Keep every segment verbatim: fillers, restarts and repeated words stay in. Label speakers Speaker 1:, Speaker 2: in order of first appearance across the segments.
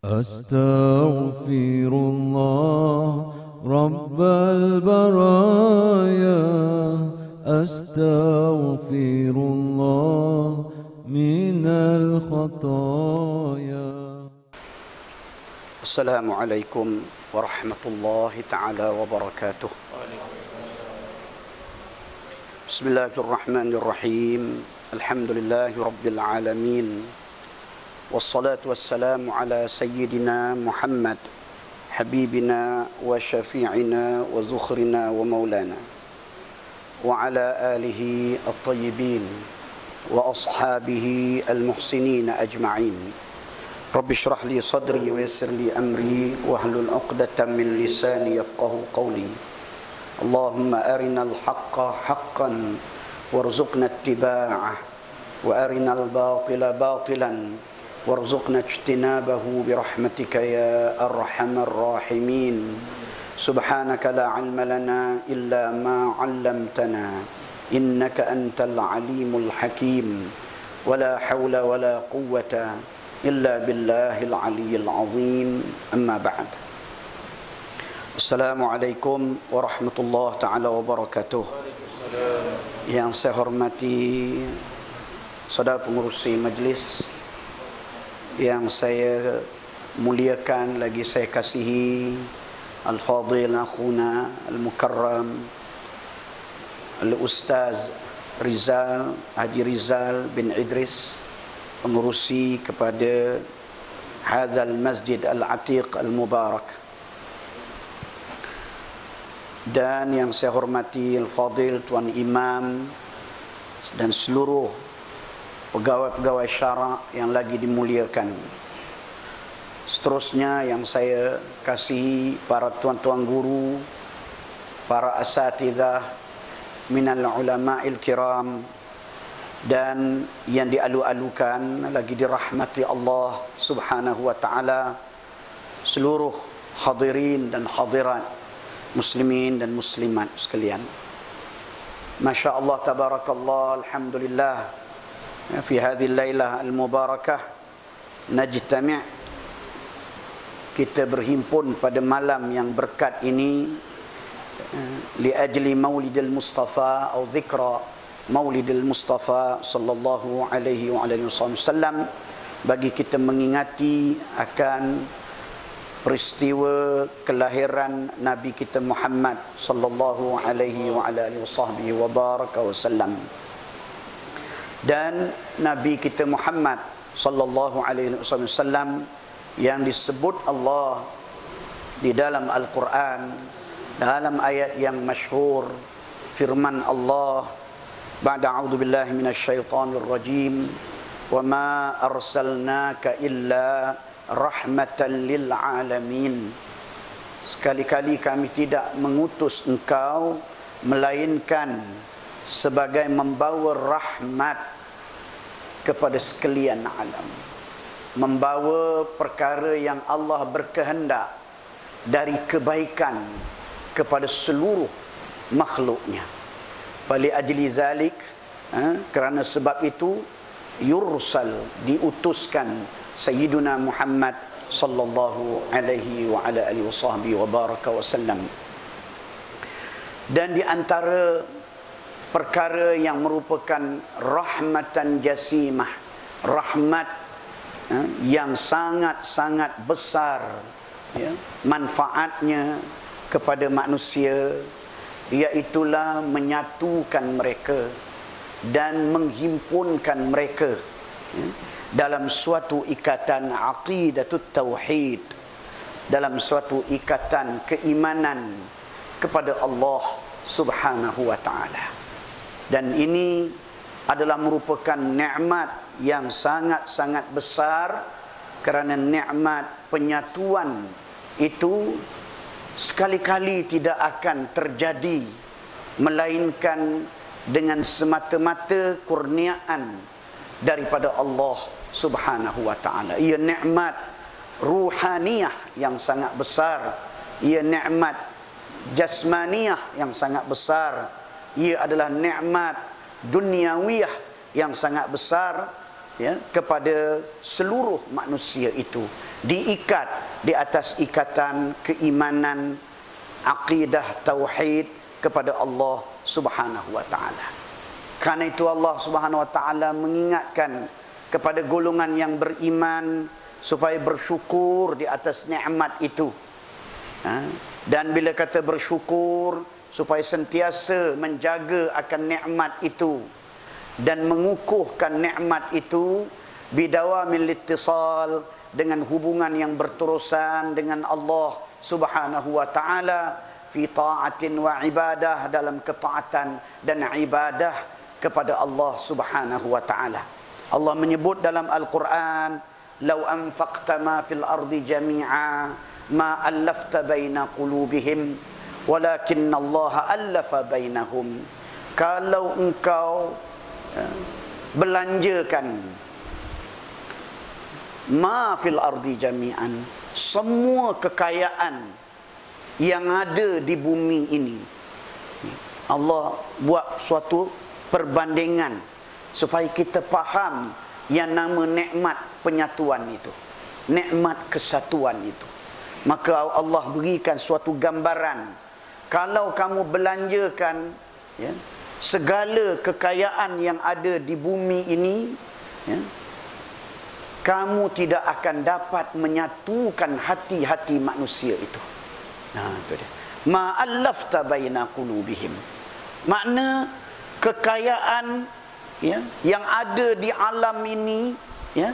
Speaker 1: أستغفر الله رب البرايا أستغفر الله من الخطايا.
Speaker 2: السلام عليكم ورحمة الله تعالى وبركاته. بسم الله الرحمن الرحيم. الحمد لله رب العالمين، والصلاة والسلام على سيدنا محمد حبيبنا وشفيعنا وذخرنا ومولانا وعلى آله الطيبين وأصحابه المحسنين أجمعين. رب اشرح لي صدري ويسر لي أمري واحلل عقدة من لساني يفقه قولي. اللهم أرنا الحق حقا وارزقنا اتباعه وأرنا الباطل باطلا وارزقنا اجتنابه برحمتك يا أرحم الراحمين. سبحانك لا علم لنا إلا ما علمتنا إنك أنت العليم الحكيم. ولا حول ولا قوة إلا بالله العلي العظيم. أما بعد. Assalamualaikum warahmatullahi taala wabarakatuh. Yang saya hormati saudara pengurusi majlis, yang saya muliakan lagi saya kasihi, Al-Fadil Akhuna Al-Mukarram Al-Ustaz Rizal, Haji Rizal bin Idris, pengurusi kepada hadzal Masjid Al-Atiq Al-Mubarak. Dan yang saya hormati Al-Fadil Tuan Imam dan seluruh pegawai-pegawai syarak yang lagi dimuliakan. Seterusnya yang saya kasihi para tuan-tuan guru, para asatidzah minal ulama'il kiram, dan yang dialu-alukan lagi dirahmati Allah Subhanahu wa taala, seluruh hadirin dan hadirat, muslimin dan muslimat sekalian. Masya Allah, tabarakallah, alhamdulillah, fi hadhihi lailah al-mubarakah najtami', kita berhimpun pada malam yang berkat ini li ajli maulidil Mustafa atau zikra maulidil Mustafa sallallahu alaihi wa alihi wasallam, bagi kita mengingati akan peristiwa kelahiran Nabi kita Muhammad sallallahu alaihi wa alihi wasallam. Dan Nabi kita Muhammad sallallahu alaihi wasallam yang disebut Allah di dalam Al-Quran dalam ayat yang masyhur, firman Allah, ba'da a'udzu billahi minasyaitonir rajim, wa ma arsalnaka illa rahmatan lil alamin. Sekali-kali kami tidak mengutus engkau melainkan sebagai membawa rahmat kepada sekalian alam, membawa perkara yang Allah berkehendak dari kebaikan kepada seluruh makhluknya. Bali ajli zalik, eh, kerana sebab itu yursal, diutuskan Sayyiduna Muhammad sallallahu alaihi wa ala alihi wasahbihi wa baraka wasallam. Dan di antara perkara yang merupakan rahmatan jasimah, rahmat eh, yang sangat-sangat besar, ya, manfaatnya kepada manusia, iaitulah menyatukan mereka dan menghimpunkan mereka, ya, dalam suatu ikatan aqidatut tauhid, dalam suatu ikatan keimanan kepada Allah Subhanahu wa taala. Dan ini adalah merupakan nikmat yang sangat-sangat besar, kerana nikmat penyatuan itu sekali-kali tidak akan terjadi melainkan dengan semata-mata kurniaan daripada Allah Subhanahu wa taala. Ia nikmat ruhaniyah yang sangat besar, ia nikmat jasmaniyah yang sangat besar, ia adalah nikmat duniawiyah yang sangat besar, ya, kepada seluruh manusia itu, diikat di atas ikatan keimanan, akidah tauhid kepada Allah Subhanahu wa taala. Karena itu Allah Subhanahu wa taala mengingatkan kepada golongan yang beriman supaya bersyukur di atas nikmat itu. Ha? Dan bila kata bersyukur, supaya sentiasa menjaga akan nikmat itu dan mengukuhkan nikmat itu bidawamil ittisal, dengan hubungan yang berterusan dengan Allah Subhanahu wa taala fi ta'atin wa ibadah, dalam ketaatan dan ibadah kepada Allah Subhanahu wa taala. Allah menyebut dalam Al-Quran, "Lau anfaqta ma fil ardi jami'a ma allafta baina qulubihim walakinna Allah allafa bainahum." Kalau engkau uh, belanjakan ma fil ardi jami'an, semua kekayaan yang ada di bumi ini, Allah buat suatu perbandingan supaya kita faham yang nama nikmat penyatuan itu, nikmat kesatuan itu. Maka Allah berikan suatu gambaran, kalau kamu belanjakan, ya, segala kekayaan yang ada di bumi ini, ya, kamu tidak akan dapat menyatukan hati-hati manusia itu. Nah, itu dia. Ma allafta baina qulubihim. Makna kekayaan, ya, yang ada di alam ini, ya,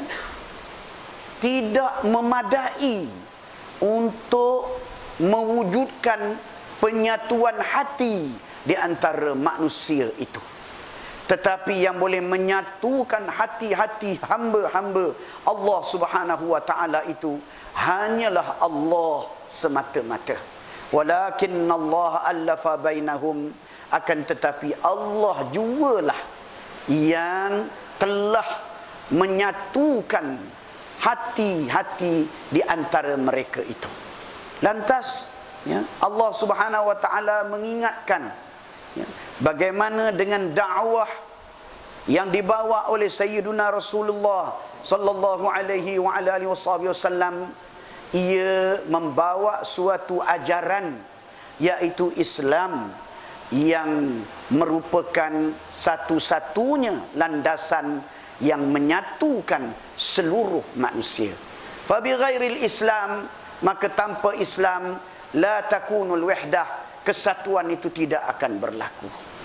Speaker 2: tidak memadai untuk mewujudkan penyatuan hati di antara manusia itu. Tetapi yang boleh menyatukan hati-hati hamba-hamba Allah Subhanahu wa taala itu hanyalah Allah semata-mata. Walakin Allah allafa bainahum, akan tetapi Allah jugalah yang telah menyatukan hati-hati di antara mereka itu. Lantas, ya, Allah Subhanahu wa taala mengingatkan, ya, bagaimana dengan dakwah yang dibawa oleh Sayyiduna Rasulullah sallallahu alaihi wa alihi wasallam. Ia membawa suatu ajaran, yaitu Islam, yang merupakan satu-satunya landasan yang menyatukan seluruh manusia. Fa bi ghairil Islam, maka tanpa Islam, la takunul wahdah, kesatuan itu tidak akan berlaku.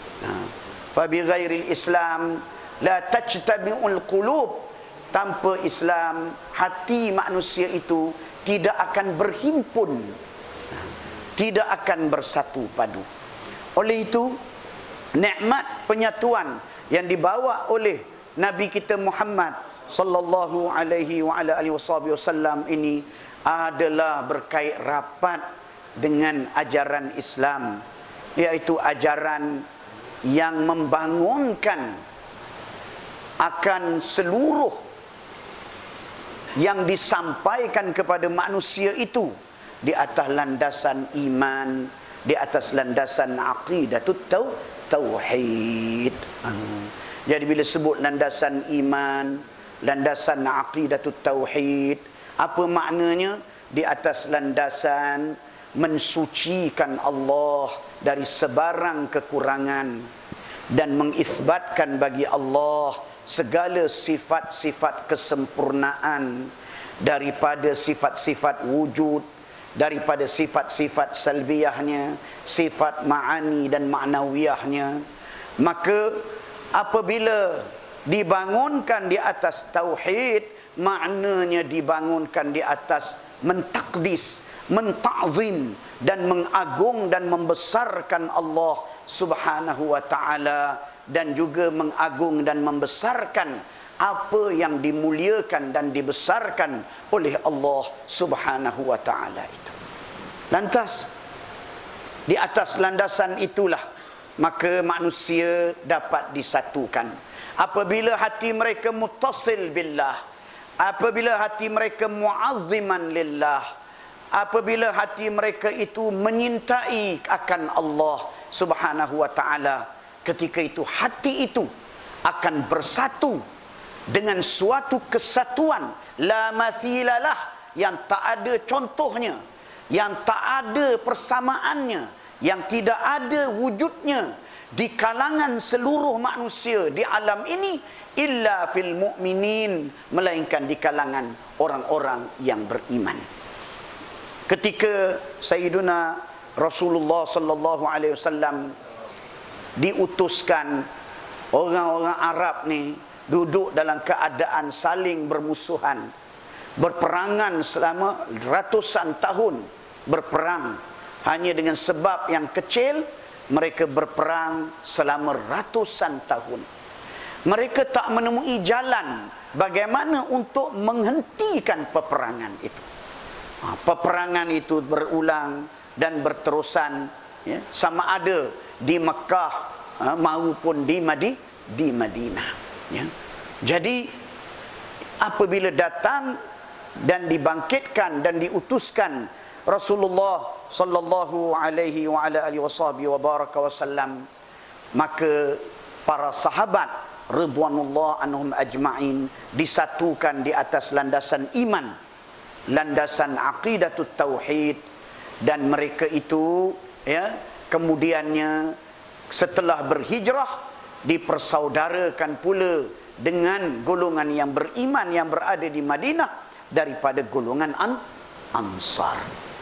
Speaker 2: Fa bi ghairil Islam la tajtami'ul qulub, tanpa Islam hati manusia itu tidak akan berhimpun, tidak akan bersatu padu. Oleh itu, nikmat penyatuan yang dibawa oleh Nabi kita Muhammad sallallahu alaihi wa ala alihi wasallam ini adalah berkait rapat dengan ajaran Islam, yaitu ajaran yang membangunkan akan seluruh yang disampaikan kepada manusia itu di atas landasan iman, di atas landasan aqidatut tauhid. Jadi bila sebut landasan iman, landasan aqidatut tauhid, apa maknanya? Di atas landasan mensucikan Allah dari sebarang kekurangan dan mengisbatkan bagi Allah segala sifat-sifat kesempurnaan, daripada sifat-sifat wujud, daripada sifat-sifat salbiyahnya, sifat ma'ani dan ma'nawiyahnya. Maka apabila dibangunkan di atas tauhid, maknanya dibangunkan di atas mentakdis, menta'zim dan mengagung dan membesarkan Allah Subhanahu wa ta'ala, dan juga mengagung dan membesarkan apa yang dimuliakan dan dibesarkan oleh Allah Subhanahu wa ta'ala itu. Lantas, di atas landasan itulah maka manusia dapat disatukan. Apabila hati mereka muttasil billah, apabila hati mereka mu'azziman lillah, apabila hati mereka itu menyintai akan Allah Subhanahu wa ta'ala, ketika itu hati itu akan bersatu dengan suatu kesatuan la mathilalah, yang tak ada contohnya, yang tak ada persamaannya, yang tidak ada wujudnya di kalangan seluruh manusia di alam ini, illa fil mu'minin, melainkan di kalangan orang-orang yang beriman. Ketika Sayyiduna Rasulullah sallallahu alaihi wasallam diutuskan, orang-orang Arab ni duduk dalam keadaan saling bermusuhan, berperangan selama ratusan tahun, berperang hanya dengan sebab yang kecil, mereka berperang selama ratusan tahun. Mereka tak menemui jalan bagaimana untuk menghentikan peperangan itu. Peperangan itu berulang dan berterusan, ya, sama ada di Mekah maupun di Madi, di Madinah. Ya. Jadi apabila datang dan dibangkitkan dan diutuskan Rasulullah sallallahu alaihi wa ala alihi wa baraka wasallam, maka para sahabat ridwanullah anhum ajma'in disatukan di atas landasan iman, landasan aqidatut tauhid, dan mereka itu, ya, kemudiannya setelah berhijrah dipersaudarakan pula dengan golongan yang beriman yang berada di Madinah daripada golongan an Ansar.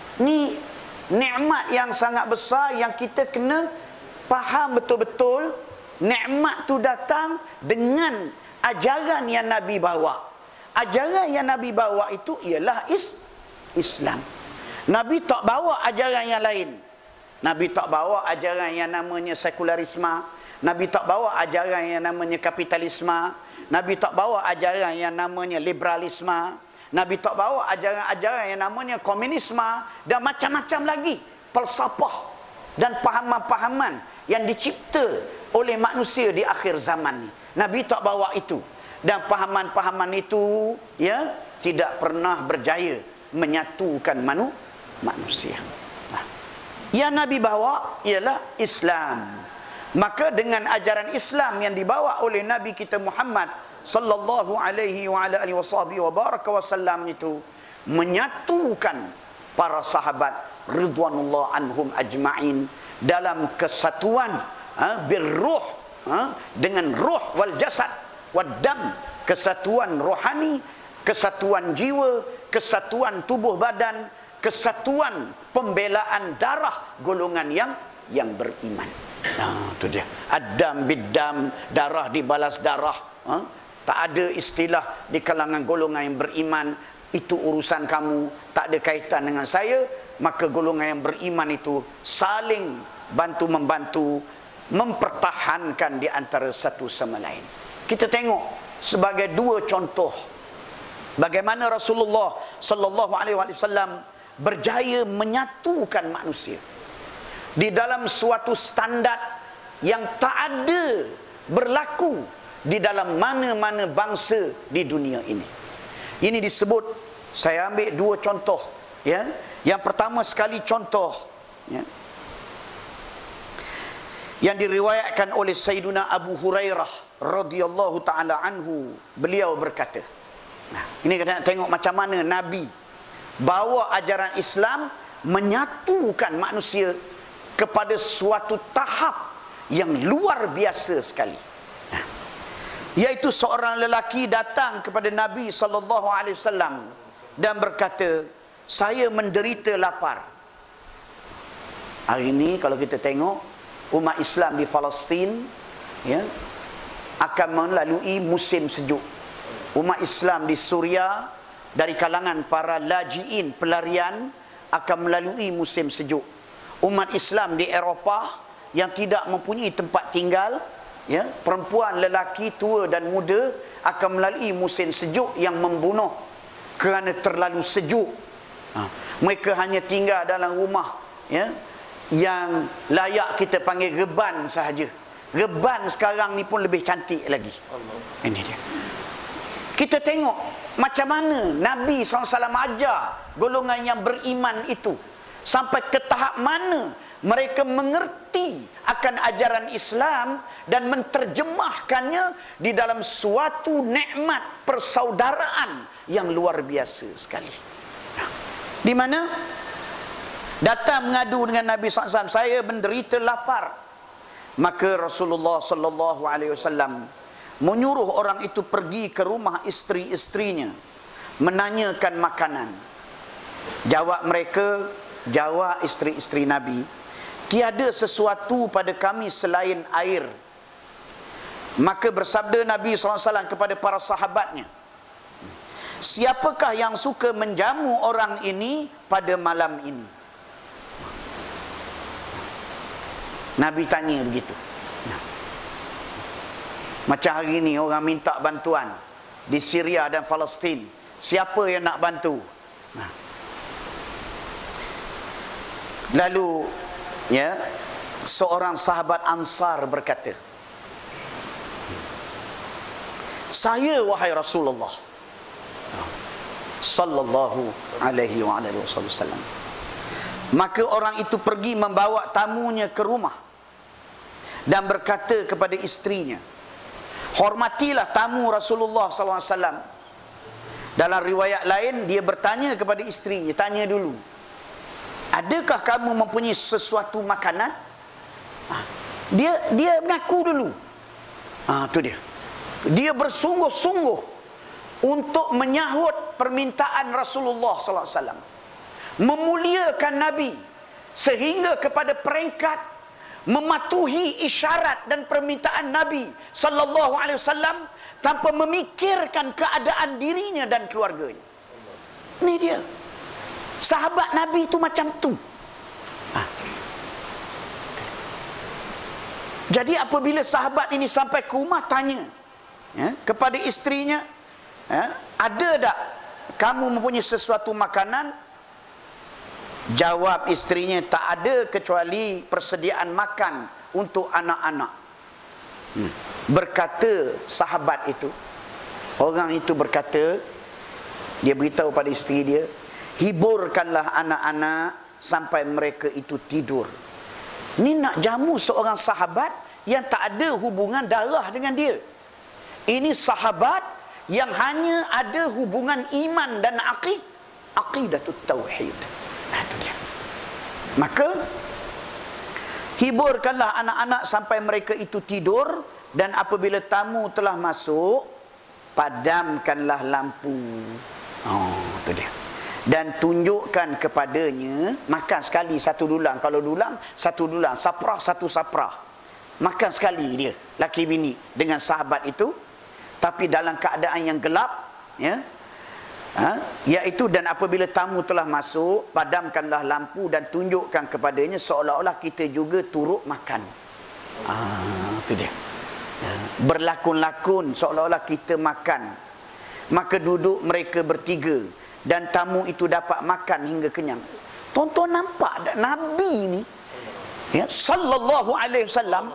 Speaker 2: Ni nikmat yang sangat besar yang kita kena faham betul-betul. Nikmat tu datang dengan ajaran yang Nabi bawa. Ajaran yang Nabi bawa itu ialah is Islam. Nabi tak bawa ajaran yang lain. Nabi tak bawa ajaran yang namanya sekularisme. Nabi tak bawa ajaran yang namanya kapitalisme. Nabi tak bawa ajaran yang namanya liberalisme. Nabi tak bawa ajaran-ajaran yang namanya komunisme dan macam-macam lagi falsafah dan pahaman-pahaman yang dicipta oleh manusia di akhir zaman ni. Nabi tak bawa itu, dan pahaman-pahaman itu, ya, tidak pernah berjaya menyatukan manu, manusia. Nah, yang Nabi bawa ialah Islam. Maka dengan ajaran Islam yang dibawa oleh Nabi kita Muhammad sallallahu alaihi wa ala alihi wa baraka wasallam itu menyatukan para sahabat ridwanullah anhum ajma'in dalam kesatuan, ha, birruh, ha, dengan ruh wal jasad wad dam, kesatuan rohani, kesatuan jiwa, kesatuan tubuh badan, kesatuan pembelaan darah golongan yang yang beriman. Nah, itu dia. Ad-dam bid-dam, darah dibalas darah. Ha? Tak ada istilah di kalangan golongan yang beriman, itu urusan kamu, tak ada kaitan dengan saya. Maka golongan yang beriman itu saling bantu-membantu, mempertahankan di antara satu sama lain. Kita tengok sebagai dua contoh bagaimana Rasulullah sallallahu alaihi wasallam berjaya menyatukan manusia di dalam suatu standard yang tak ada berlaku di dalam mana-mana bangsa di dunia ini. Ini disebut, saya ambil dua contoh, ya. Yang pertama sekali contoh, ya, yang diriwayatkan oleh Sayyiduna Abu Hurairah radhiyallahu taala anhu. Beliau berkata, nah, ini kita tengok macam mana Nabi bawa ajaran Islam menyatukan manusia kepada suatu tahap yang luar biasa sekali. Nah, iaitu seorang lelaki datang kepada Nabi sallallahu alaihi wasallam dan berkata, saya menderita lapar. Hari ini kalau kita tengok umat Islam di Palestin, ya, akan melalui musim sejuk. Umat Islam di Suria dari kalangan para lajiin, pelarian, akan melalui musim sejuk. Umat Islam di Eropah yang tidak mempunyai tempat tinggal, ya, perempuan, lelaki, tua dan muda, akan melalui musim sejuk yang membunuh kerana terlalu sejuk. Ha, mereka hanya tinggal dalam rumah, ya, yang layak kita panggil reban sahaja. Reban sekarang ni pun lebih cantik lagi. Ini dia. Kita tengok macam mana Nabi sallallahu alaihi wasallam ajar golongan yang beriman itu, sampai ke tahap mana mereka mengerti akan ajaran Islam dan menterjemahkannya di dalam suatu nikmat persaudaraan yang luar biasa sekali. Nah, di mana datang mengadu dengan Nabi sallallahu alaihi wasallam, saya menderita lapar. Maka Rasulullah sallallahu alaihi wasallam menyuruh orang itu pergi ke rumah isteri-isterinya, menanyakan makanan. Jawab mereka, jawab isteri-isteri Nabi, tiada sesuatu pada kami selain air. Maka bersabda Nabi sallallahu alaihi wasallam kepada para sahabatnya, siapakah yang suka menjamu orang ini pada malam ini? Nabi tanya begitu. Macam hari ini orang minta bantuan di Syria dan Palestin, siapa yang nak bantu? Nah. Lalu ya, seorang sahabat Ansar berkata, saya wahai Rasulullah sallallahu alaihi wa alihi wasallam. Maka orang itu pergi membawa tamunya ke rumah dan berkata kepada istrinya, hormatilah tamu Rasulullah sallallahu alaihi wasallam. Dalam riwayat lain dia bertanya kepada istrinya, tanya dulu, adakah kamu mempunyai sesuatu makanan? Dia dia mengaku dulu. Ah, tu dia. Dia bersungguh-sungguh untuk menyahut permintaan Rasulullah sallallahu alaihi wasallam, memuliakan Nabi sehingga kepada peringkat mematuhi isyarat dan permintaan Nabi sallallahu alaihi wasallam tanpa memikirkan keadaan dirinya dan keluarganya. Ini dia. Sahabat Nabi itu macam tu. Ha. Jadi apabila sahabat ini sampai ke rumah, tanya ya, kepada istrinya, ya, ada tak kamu mempunyai sesuatu makanan? Jawab istrinya, tak ada kecuali persediaan makan untuk anak-anak. Hmm. Berkata sahabat itu, orang itu berkata, dia beritahu pada isteri dia, hiburkanlah anak-anak sampai mereka itu tidur. Ini nak jamu seorang sahabat yang tak ada hubungan darah dengan dia. Ini sahabat yang hanya ada hubungan iman dan aqid, aqidatut tauhid. Nah, itu dia. Maka hiburkanlah anak-anak sampai mereka itu tidur, dan apabila tamu telah masuk, padamkanlah lampu. Oh, itu dia. Dan tunjukkan kepadanya, makan sekali satu dulang. Kalau dulang, satu dulang. Saprah, satu saprah. Makan sekali dia, laki bini, dengan sahabat itu. Tapi dalam keadaan yang gelap, ya, ha? Iaitu, dan apabila tamu telah masuk, padamkanlah lampu dan tunjukkan kepadanya seolah-olah kita juga turut makan. Ah, itu dia. Berlakon-lakon seolah-olah kita makan. Maka duduk mereka bertiga dan tamu itu dapat makan hingga kenyang. Tuan-tuan nampak tak Nabi ni, ya, sallallahu alaihi wasallam,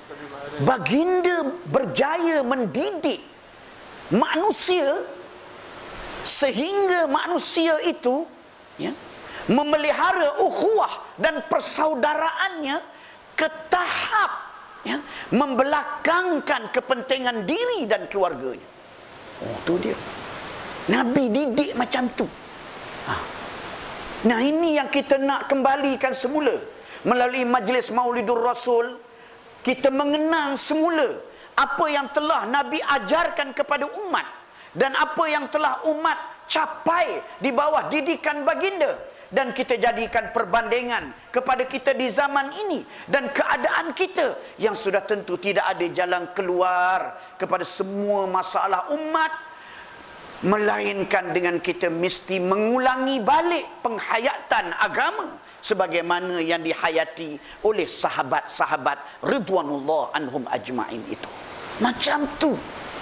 Speaker 2: baginda berjaya mendidik manusia sehingga manusia itu, ya, memelihara ukhuwah dan persaudaraannya ke tahap, ya, membelakangkan kepentingan diri dan keluarganya. Oh, tu dia. Nabi didik macam tu. Ha. Nah, ini yang kita nak kembalikan semula. Melalui majlis Maulidur Rasul, kita mengenang semula apa yang telah Nabi ajarkan kepada umat dan apa yang telah umat capai di bawah didikan baginda. Dan kita jadikan perbandingan kepada kita di zaman ini dan keadaan kita yang sudah tentu tidak ada jalan keluar kepada semua masalah umat, melainkan dengan kita mesti mengulangi balik penghayatan agama sebagaimana yang dihayati oleh sahabat-sahabat ridwanullah anhum ajma'in itu. Macam tu.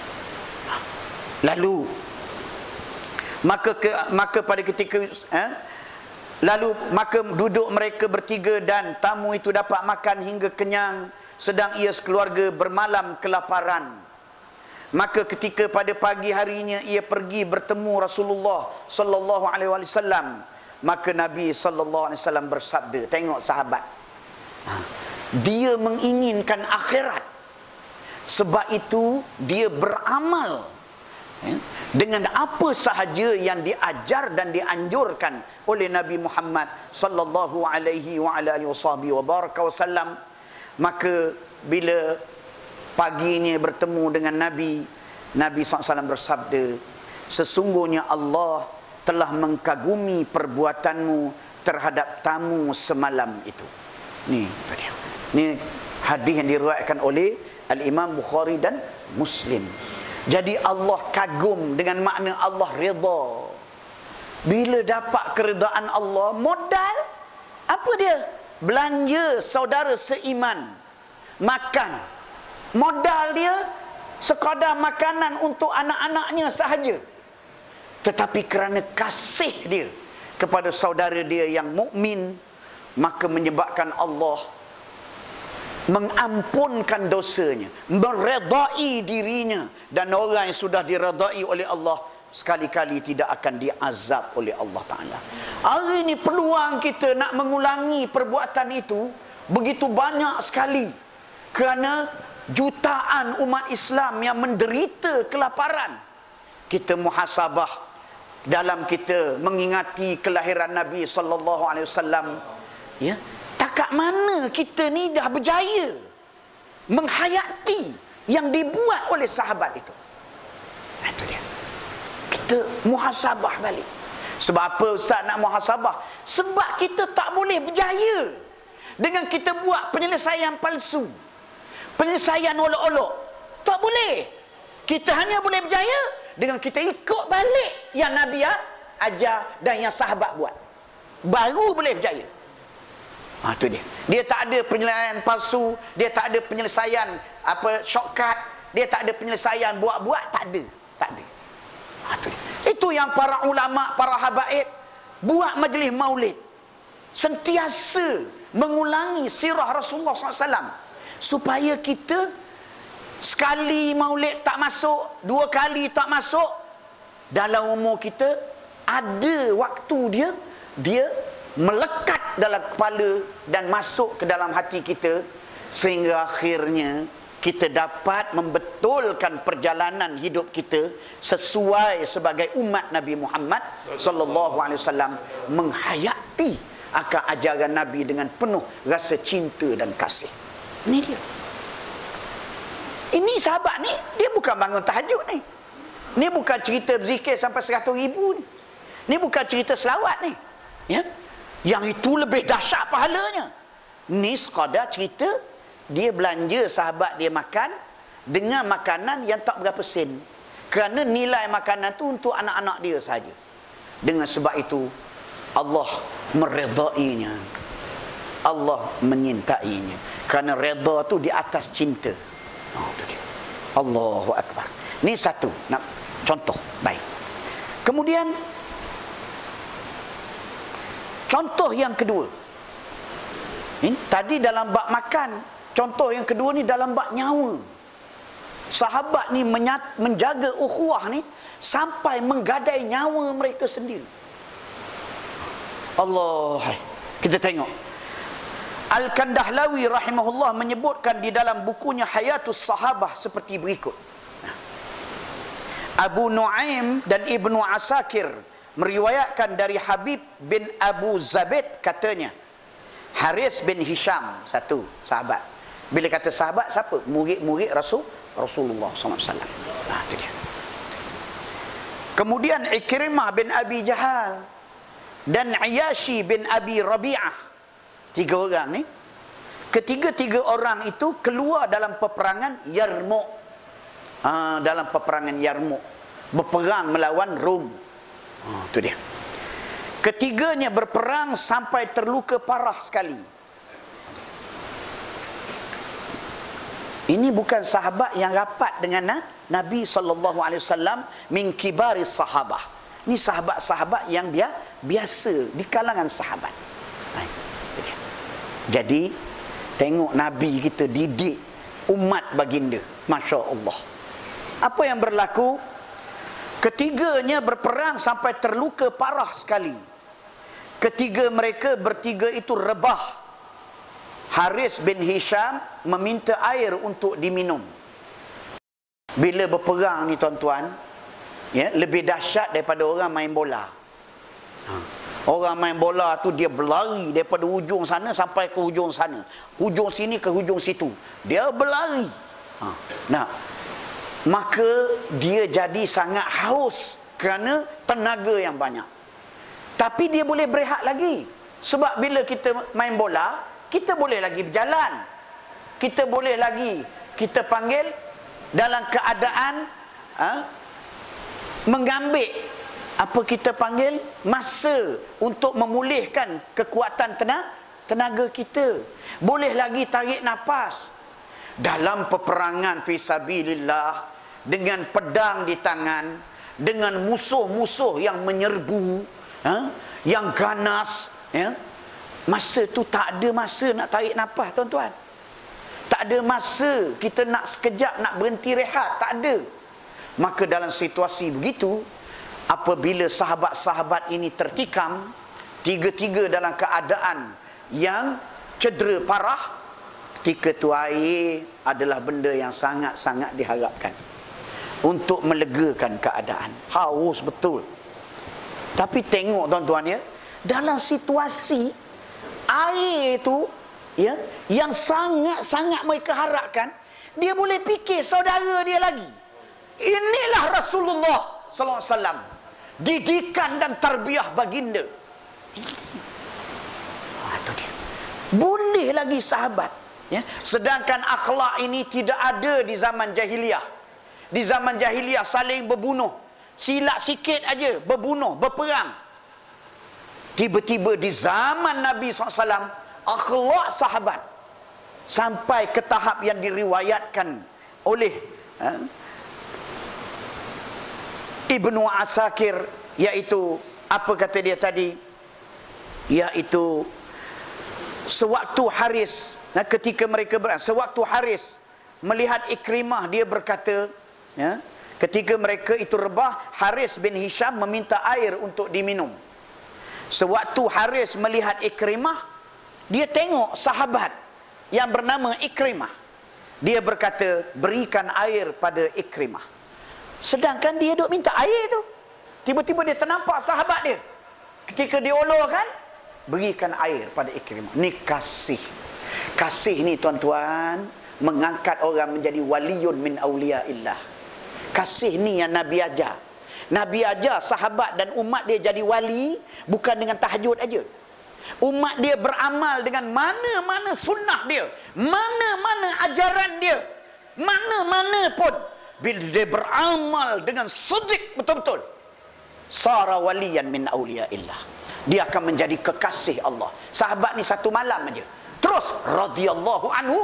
Speaker 2: Lalu maka ke, maka pada ketika eh, lalu maka duduk mereka bertiga dan tamu itu dapat makan hingga kenyang, sedang ia sekeluarga bermalam kelaparan. Maka ketika pada pagi harinya ia pergi bertemu Rasulullah sallallahu alaihi wasallam, maka Nabi sallallahu alaihi wasallam bersabda, tengok sahabat, Dia menginginkan akhirat. Sebab itu dia beramal ya, dengan apa sahaja yang diajar dan dianjurkan oleh Nabi Muhammad sallallahu alaihi wa ala alihi wasallam. Maka bila paginya bertemu dengan Nabi, Nabi sallallahu alaihi wasallam bersabda, sesungguhnya Allah telah mengkagumi perbuatanmu terhadap tamu semalam itu. Ni tadi. Ni hadis yang diriwayatkan oleh Al-Imam Bukhari dan Muslim. Jadi Allah kagum dengan makna Allah redha. Bila dapat keredaan Allah, modal apa dia? Belanja saudara seiman, makan. Modal dia sekadar makanan untuk anak-anaknya sahaja. Tetapi kerana kasih dia kepada saudara dia yang mukmin, maka menyebabkan Allah mengampunkan dosanya, meredai dirinya, dan orang yang sudah diredai oleh Allah sekali-kali tidak akan diazab oleh Allah Ta'ala. Hari ini peluang kita nak mengulangi perbuatan itu begitu banyak sekali, kerana jutaan umat Islam yang menderita kelaparan. Kita muhasabah dalam kita mengingati kelahiran Nabi sallallahu alaihi wasallam, ya, takat mana kita ni dah berjaya menghayati yang dibuat oleh sahabat itu. Itu dia. Kita muhasabah balik. Sebab apa Ustaz nak muhasabah? Sebab kita tak boleh berjaya dengan kita buat penyelesaian palsu, penyelesaian olok-olok. Tak boleh. Kita hanya boleh berjaya dengan kita ikut balik yang Nabi ajar dan yang sahabat buat. Baru boleh berjaya. Ha, tu dia. Dia tak ada penyelesaian palsu, dia tak ada penyelesaian apa shortcut, dia tak ada penyelesaian buat-buat, tak ada. Tak ada. Ha, tu dia. Itu yang para ulama, para habaib buat majlis maulid. Sentiasa mengulangi sirah Rasulullah sallallahu alaihi wasallam supaya kita sekali maulid tak masuk, dua kali tak masuk, dalam umur kita ada waktu dia dia melekat dalam kepala dan masuk ke dalam hati kita, sehingga akhirnya kita dapat membetulkan perjalanan hidup kita sesuai sebagai umat Nabi Muhammad sallallahu alaihi wasallam, menghayati akan ajaran Nabi dengan penuh rasa cinta dan kasih. Ini dia. Ini sahabat ni, dia bukan bangun tahajud ni. Ni bukan cerita berzikir sampai seratus ribu ni. Ni bukan cerita selawat ni. Ya? Yang itu lebih dahsyat pahalanya. Ni sekadar cerita dia belanja sahabat dia makan dengan makanan yang tak berapa sen. Kerana nilai makanan tu untuk anak-anak dia saja. Dengan sebab itu Allah meredainya. Allah menyintainya. Kerana redha tu di atas cinta. Oh, tu dia. Allahu Akbar. Ni satu, nak contoh. Baik. Kemudian contoh yang kedua. Ini tadi dalam bab makan, contoh yang kedua ni dalam bab nyawa. Sahabat ni menyat, menjaga ukhuwah ni sampai menggadai nyawa mereka sendiri. Allah. Kita tengok. Al-Kandahlawi rahimahullah menyebutkan di dalam bukunya Hayatus Sahabah seperti berikut. Abu Nuaim dan Ibnu Asakir meriwayatkan dari Habib bin Abu Zabid katanya, Haris bin Hisham, satu sahabat. Bila kata sahabat, siapa? Murid-murid Rasul Rasulullah sallallahu alaihi wasallam. Nah, itu dia. Kemudian Ikrimah bin Abi Jahal dan Ayashi bin Abi Rabi'ah. Tiga orang ni. Ketiga-tiga orang itu keluar dalam peperangan Yarmouk. Ha, dalam peperangan Yarmouk. Berperang melawan Rom. Ha, itu dia. Ketiganya berperang sampai terluka parah sekali. Ini bukan sahabat yang rapat dengan Nabi sallallahu alaihi wasallam min kibaris sahabah. Ini sahabat-sahabat yang dia biasa di kalangan sahabat. Baik. Jadi tengok Nabi kita didik umat baginda, Masya Allah. Apa yang berlaku? Ketiganya berperang sampai terluka parah sekali. Ketiga mereka bertiga itu rebah. Haris bin Hisham meminta air untuk diminum. Bila berperang ni tuan-tuan, ya, lebih dahsyat daripada orang main bola. Ha. Orang main bola tu dia berlari daripada hujung sana sampai ke hujung sana, hujung sini ke hujung situ, dia berlari. Ha. Nah, maka dia jadi sangat haus kerana tenaga yang banyak. Tapi dia boleh berehat lagi. Sebab bila kita main bola, kita boleh lagi berjalan. Kita boleh lagi, kita panggil dalam keadaan ha, mengambil apa kita panggil masa untuk memulihkan kekuatan tenaga, tenaga kita. Boleh lagi tarik nafas. Dalam peperangan fisabilillah, dengan pedang di tangan, dengan musuh-musuh yang menyerbu, ha, yang ganas, ya, masa tu tak ada masa nak tarik nafas tuan-tuan. Tak ada masa kita nak sekejap nak berhenti rehat, tak ada. Maka dalam situasi begitu, apabila sahabat-sahabat ini tertikam, tiga-tiga dalam keadaan yang cedera parah, ketika tu air adalah benda yang sangat-sangat diharapkan untuk melegakan keadaan. Haus betul. Tapi tengok tuan-tuan ya, dalam situasi air itu ya, yang sangat-sangat mereka harapkan, dia boleh fikir saudara dia lagi. Inilah Rasulullah sallallahu alaihi wasallam, didikan dan tarbiyah baginda. Ha, itu dia. Boleh lagi sahabat, ya. Sedangkan akhlak ini tidak ada di zaman jahiliyah. Di zaman jahiliyah saling berbunuh, silap sikit aja berbunuh, berperang. Tiba-tiba di zaman Nabi sallallahu alaihi wasallam, akhlak sahabat sampai ke tahap yang diriwayatkan oleh ha, Ibnu Asakir, iaitu apa kata dia tadi, iaitu sewaktu Haris, nah, ketika mereka berang, sewaktu Haris melihat Ikrimah, dia berkata, ya, ketika mereka itu rebah, Haris bin Hisham meminta air untuk diminum. Sewaktu Haris melihat Ikrimah, dia tengok sahabat yang bernama Ikrimah, dia berkata, berikan air pada Ikrimah. Sedangkan dia duk minta air tu, tiba-tiba dia ternampak sahabat dia, ketika diolorkan, berikan air pada Ikrimah. Ni kasih. Kasih ni tuan-tuan mengangkat orang menjadi waliyun min awliyaillah. Kasih ni yang Nabi ajar. Nabi ajar sahabat dan umat dia jadi wali bukan dengan tahajud aja. Umat dia beramal dengan mana-mana sunnah dia, mana-mana ajaran dia, mana-mana pun, bila dia beramal dengan sedik betul-betul, sara waliyan min awliyaillah, dia akan menjadi kekasih Allah. Sahabat ni satu malam aja, terus radhiyallahu anhu,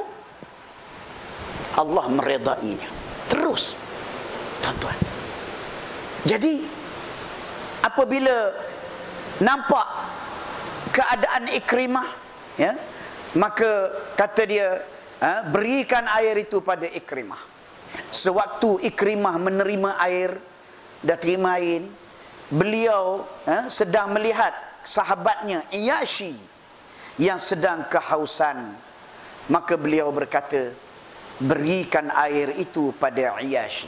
Speaker 2: Allah meredainya. Terus tuan-tuan. Jadi apabila nampak keadaan Ikrimah, ya, maka kata dia, ha, berikan air itu pada Ikrimah. Sewaktu Ikrimah menerima air, dah terima air, beliau ha, sedang melihat sahabatnya Iyashi yang sedang kehausan. Maka beliau berkata, berikan air itu pada Iyashi.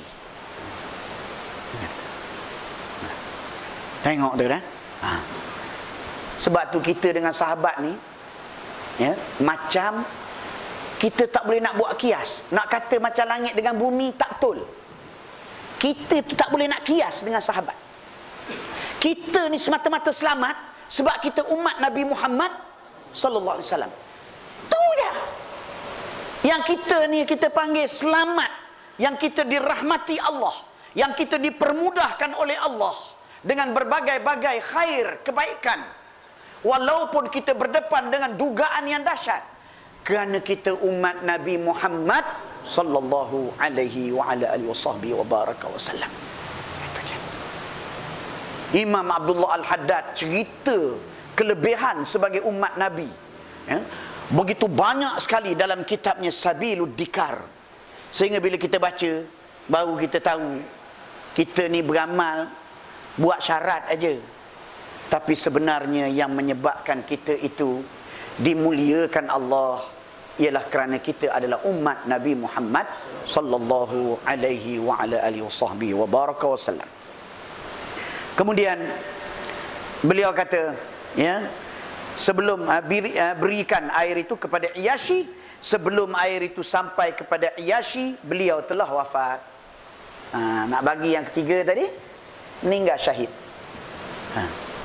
Speaker 2: Tengok tu kan, ha. Sebab tu kita dengan sahabat ni, ya, macam kita tak boleh nak buat kias. Nak kata macam langit dengan bumi, tak betul. Kita tu tak boleh nak kias dengan sahabat. Kita ni semata-mata selamat sebab kita umat Nabi Muhammad sallallahu alaihi wasallam. Tu je yang kita ni kita panggil selamat, yang kita dirahmati Allah, yang kita dipermudahkan oleh Allah dengan berbagai-bagai khair, kebaikan. Walaupun kita berdepan dengan dugaan yang dahsyat, kerana kita umat Nabi Muhammad sallallahu alaihi wa ala alihi wasahbihi wa baraka wasallam. Imam Abdullah Al-Haddad cerita kelebihan sebagai umat Nabi, ya, begitu banyak sekali dalam kitabnya Sabilud Dikar, sehingga bila kita baca baru kita tahu kita ni beramal buat syarat aja. Tapi sebenarnya yang menyebabkan kita itu dimuliakan Allah, ialah kerana kita adalah umat Nabi Muhammad sallallahu alaihi wa ala alihi wasahbihi wa baraka wasallam. Kemudian beliau kata, ya, sebelum uh, beri, uh, berikan air itu kepada Iyashi, sebelum air itu sampai kepada Iyashi, beliau telah wafat. Ha, nak bagi yang ketiga tadi, meninggal syahid. Ha.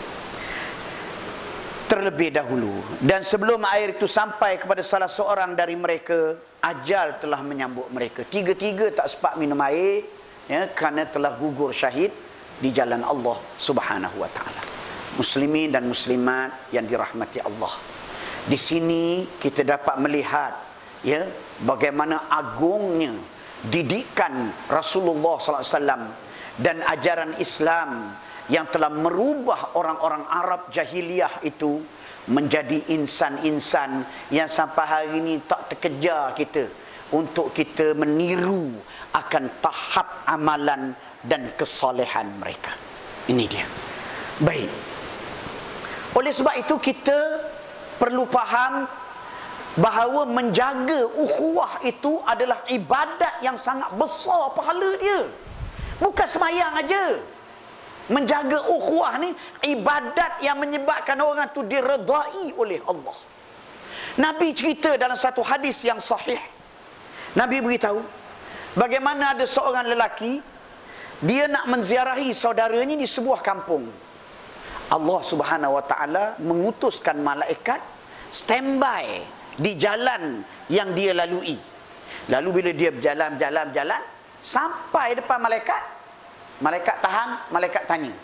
Speaker 2: Terlebih dahulu, dan sebelum air itu sampai kepada salah seorang dari mereka, ajal telah menyambut mereka. Tiga-tiga tak sempat minum air, ya, kerana telah gugur syahid di jalan Allah Subhanahu wa taala. Muslimin dan muslimat yang dirahmati Allah. Di sini kita dapat melihat, ya, bagaimana agungnya didikan Rasulullah sallallahu alaihi wasallam dan ajaran Islam yang telah merubah orang-orang Arab jahiliyah itu menjadi insan-insan yang sampai hari ini tak terkejar kita untuk kita meniru akan tahap amalan dan kesalehan mereka. Ini dia. Baik. Oleh sebab itu kita perlu faham bahawa menjaga ukhuwah itu adalah ibadat yang sangat besar pahala dia. Bukan semayang aja. Menjaga ukhuwah ni ibadat yang menyebabkan orang tu diredai oleh Allah. Nabi cerita dalam satu hadis yang sahih. Nabi beritahu bagaimana ada seorang lelaki, dia nak menziarahi saudaranya di sebuah kampung. Allah Subhanahu wa taala mengutuskan malaikat standby di jalan yang dia lalui. Lalu bila dia berjalan, berjalan, berjalan, sampai depan malaikat, malaikat tahan, malaikat tanya,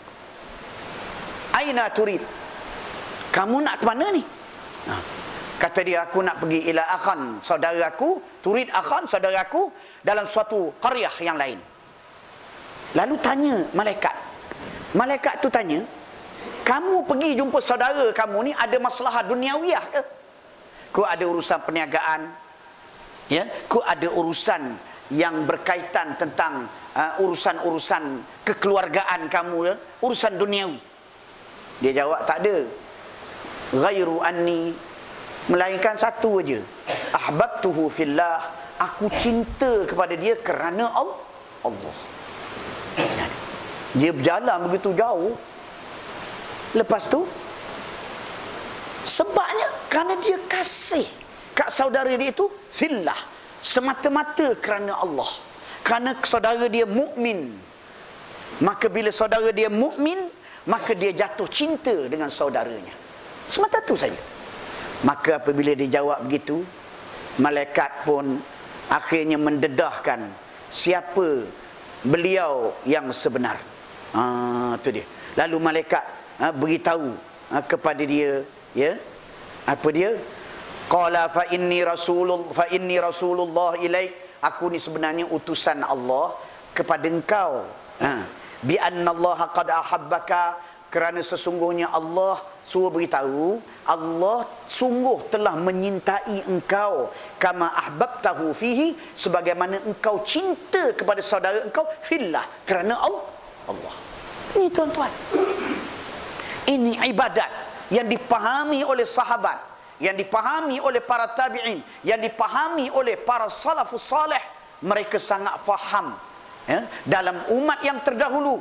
Speaker 2: aina turid? Kamu nak ke mana ni? Ha. Kata dia, aku nak pergi ila akhan, saudaraku, turid akhan, saudaraku, dalam suatu qaryah yang lain. Lalu tanya malaikat. Malaikat tu tanya, kamu pergi jumpa saudara kamu ni ada masalah duniawiyah ke? Ku ada urusan perniagaan, ya, ku ada urusan yang berkaitan tentang uh, urusan-urusan kekeluargaan kamu, ya, urusan duniawi. Dia jawab, tak ada. Ghairu anni, melainkan satu aja. Ahbabtuhu fillah, aku cinta kepada dia kerana Allah. Dia berjalan begitu jauh. Lepas tu, sebabnya kerana dia kasih kat saudara dia itu fillah, semata-mata kerana Allah, kerana saudara dia mukmin. Maka bila saudara dia mukmin, maka dia jatuh cinta dengan saudaranya. Semata tu saja. Maka apabila dia jawab begitu, malaikat pun akhirnya mendedahkan siapa beliau yang sebenar. Ah, tu dia. Lalu malaikat ha, beritahu ha, kepada dia, ya, apa dia? Qala fa inni rasulullah fa inni rasulullah ilaik, aku ni sebenarnya utusan Allah kepada engkau. Ha, bi annallaha qad ahabbaka, kerana sesungguhnya Allah suruh beritahu, Allah sungguh telah menyintai engkau, kama ahbabtahu fihi, sebagaimana engkau cinta kepada saudara engkau fillah, kerana Allah. Allah. Ini tuan-tuan, ini ibadat yang dipahami oleh sahabat, yang dipahami oleh para tabi'in, yang dipahami oleh para salafus salih. Mereka sangat faham, ya, dalam umat yang terdahulu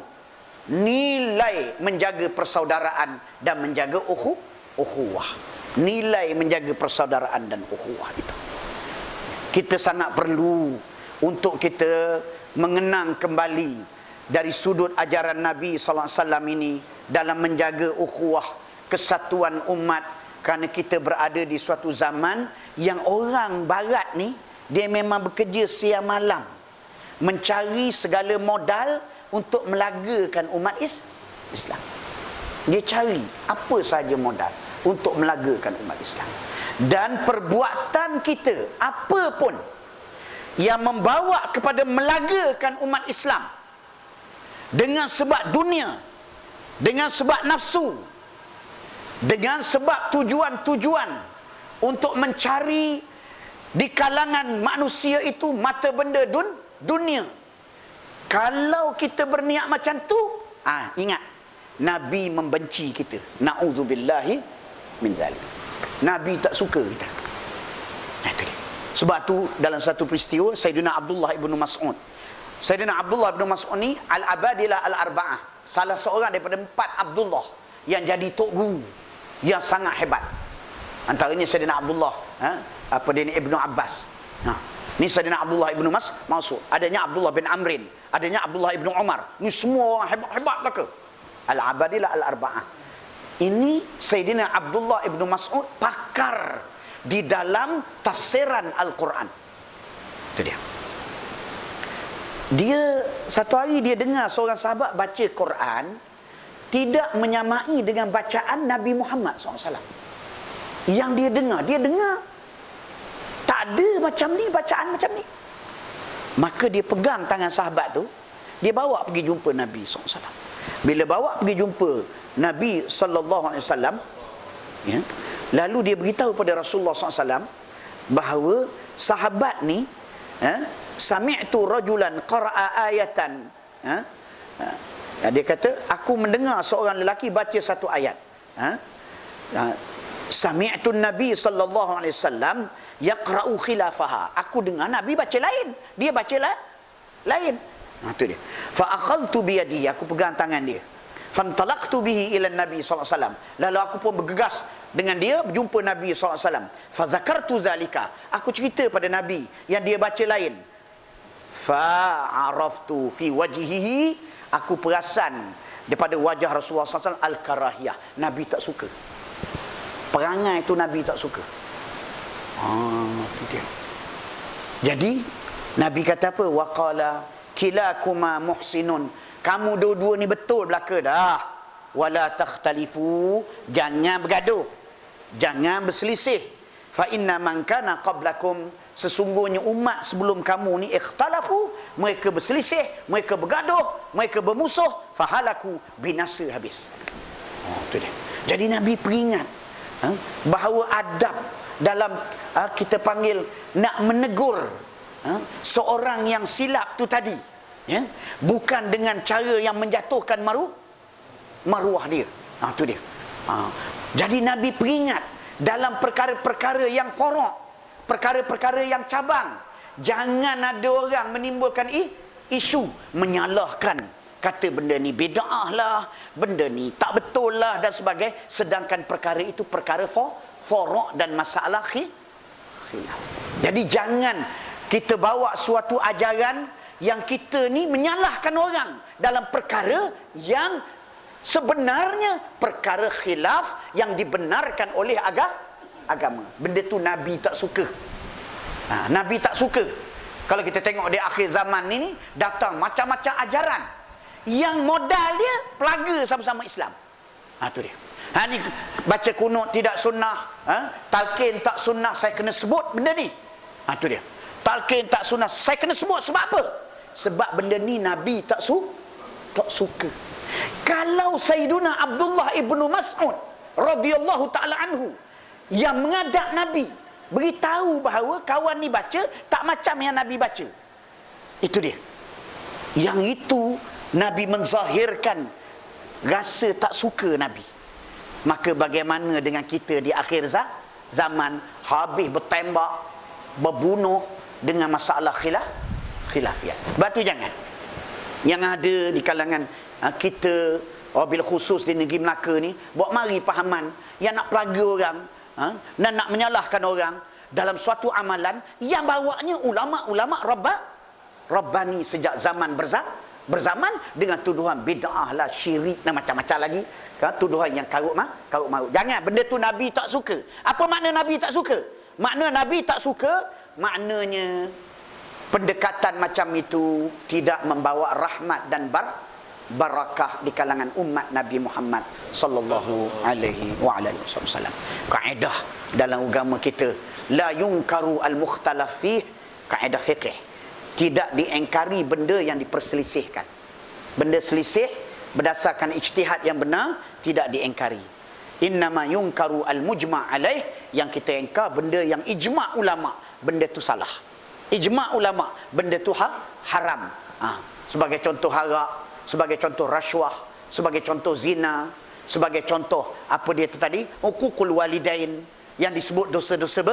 Speaker 2: nilai menjaga persaudaraan dan menjaga ukhu, ukhuwah. Nilai menjaga persaudaraan dan ukhuwah itu kita sangat perlu untuk kita mengenang kembali dari sudut ajaran Nabi sallallahu alaihi wasallam ini dalam menjaga ukhuwah, kesatuan umat. Kerana kita berada di suatu zaman yang orang barat ni, dia memang bekerja siang malam mencari segala modal untuk melagakan umat Islam. Dia cari apa saja modal untuk melagakan umat Islam. Dan perbuatan kita, apa pun yang membawa kepada melagakan umat Islam dengan sebab dunia, dengan sebab nafsu, dengan sebab tujuan-tujuan untuk mencari di kalangan manusia itu mata benda dun, dunia. Kalau kita berniat macam tu, ah, ingat, Nabi membenci kita. Na'udzubillahi min zalik. Nabi tak suka kita. Nah, itu dia. Sebab tu dalam satu peristiwa Sayyidina Abdullah ibnu Mas'ud. Sayyidina Abdullah ibnu Mas'ud ni al-abadilah al-arba'ah. Salah seorang daripada empat Abdullah yang jadi tok guru yang sangat hebat. Antaranya Sayyidina Abdullah, ha? apa dia ni, Ibnu Abbas. Ha. Ni Sayyidina Abdullah ibnu Mas Mas'ud. Adanya Abdullah bin Amrin, adanya Abdullah ibnu Umar. Ni semua orang hebat-hebat belaka. Al-abadilah al-arba'ah. Ini Sayyidina Abdullah ibnu Mas'ud pakar di dalam tafsiran Al-Quran. Itu dia. Dia satu hari dia dengar seorang sahabat baca Quran tidak menyamai dengan bacaan Nabi Muhammad sallallahu alaihi wasallam. Yang dia dengar, dia dengar tak ada macam ni, bacaan macam ni. Maka dia pegang tangan sahabat tu, dia bawa pergi jumpa Nabi sallallahu alaihi wasallam. Bila bawa pergi jumpa Nabi sallallahu alaihi wasallam, ya, lalu dia beritahu pada Rasulullah sallallahu alaihi wasallam bahawa sahabat ni, ya, sami'tu rajulan qara'a ayatan, ha? Ha, dia kata, aku mendengar seorang lelaki baca satu ayat, ha? Ha, sami'tu Nabi sallallahu alaihi wasallam yaqra'u khilafaha. Aku dengar Nabi baca lain, dia baca lah lain. Ha, tu dia. Fa akhadhtu bi yadi, aku pegang tangan dia. Fantalaqtu bihi ila Nabi sallallahu alaihi wasallam. Lalu aku pun bergegas dengan dia berjumpa Nabi sallallahu alaihi wasallam. Fa zakartu zalika, aku cerita pada Nabi yang dia baca lain. Fa araftu fi wajhihi, aku perasan daripada wajah Rasulullah sallallahu alaihi wasallam al-karahiyah. Nabi tak suka. Perangai itu Nabi tak suka. Ah, itu dia. Jadi Nabi kata apa? Waqala kilakuma muhsinun. Kamu dua-dua ni betul belaka dah. Wala takhtalifu, jangan bergaduh. Jangan berselisih. Fa inna man kana qablakum, sesungguhnya umat sebelum kamu ni ikhtalafu, mereka berselisih, mereka bergaduh, mereka bermusuh, fahalaku, binasa habis. Oh, tu dia. Jadi Nabi peringat, ha, bahawa adab dalam, ha, kita panggil nak menegur, ha, seorang yang silap tu tadi, ya, bukan dengan cara yang menjatuhkan maru maruah dia. Ha, tu dia. Ha. Jadi Nabi peringat dalam perkara-perkara yang forok, perkara-perkara yang cabang, jangan ada orang menimbulkan i, isu menyalahkan, kata benda ni bid'ah lah, benda ni tak betul lah dan sebagainya, sedangkan perkara itu perkara for, forok dan masalah khilaf. Jadi jangan kita bawa suatu ajaran yang kita ni menyalahkan orang dalam perkara yang sebenarnya perkara khilaf yang dibenarkan oleh agama. agama. Benda tu Nabi tak suka. Ha, Nabi tak suka. Kalau kita tengok di akhir zaman ni, datang macam-macam ajaran yang modal dia pelaga sama-sama Islam. Ha, tu dia. Ha, ni baca kunut tidak sunnah, ha? Talqin tak sunnah, saya kena sebut benda ni. Ha, tu dia. Talqin tak sunnah, saya kena sebut sebab apa? Sebab benda ni Nabi tak su tak suka. Kalau Sayyiduna Abdullah ibnu Mas'ud radhiyallahu taala anhu yang mengadap Nabi, beritahu bahawa kawan ni baca tak macam yang Nabi baca, itu dia. Yang itu Nabi menzahirkan rasa tak suka Nabi. Maka bagaimana dengan kita di akhir zaman, habis bertembak, berbunuh dengan masalah khilaf khilafiat. Sebab tu jangan. Yang ada di kalangan kita, wabil khusus di negeri Melaka ni, buat mari pahaman yang nak pelaga orang, ha, dan nak menyalahkan orang dalam suatu amalan yang bawanya ulama-ulama Rabba, Rabbani sejak zaman berza, berzaman dengan tuduhan bid'ah lah, syirik dan macam-macam lagi, kan, tuduhan yang karut mah, karut marut. Jangan, benda tu Nabi tak suka. Apa makna Nabi tak suka? Makna Nabi tak suka, maknanya pendekatan macam itu tidak membawa rahmat dan bar barakah di kalangan umat Nabi Muhammad sallallahu alaihi wa alihi wasallam. Kaedah dalam agama kita, la yunkaru al-mukhtalaf fih, kaedah fiqh. Tidak diingkari benda yang diperselisihkan. Benda selisih berdasarkan ijtihad yang benar tidak diingkari. Innama yunkaru al-mujma' alaih, yang kita ingkar benda yang ijma' ulama, benda tu salah. Ijma' ulama, benda tu ha, haram. Ha, sebagai contoh haram, sebagai contoh rasuah, sebagai contoh zina, sebagai contoh apa dia tu tadi, uququl walidain, yang disebut dosa-dosa ber,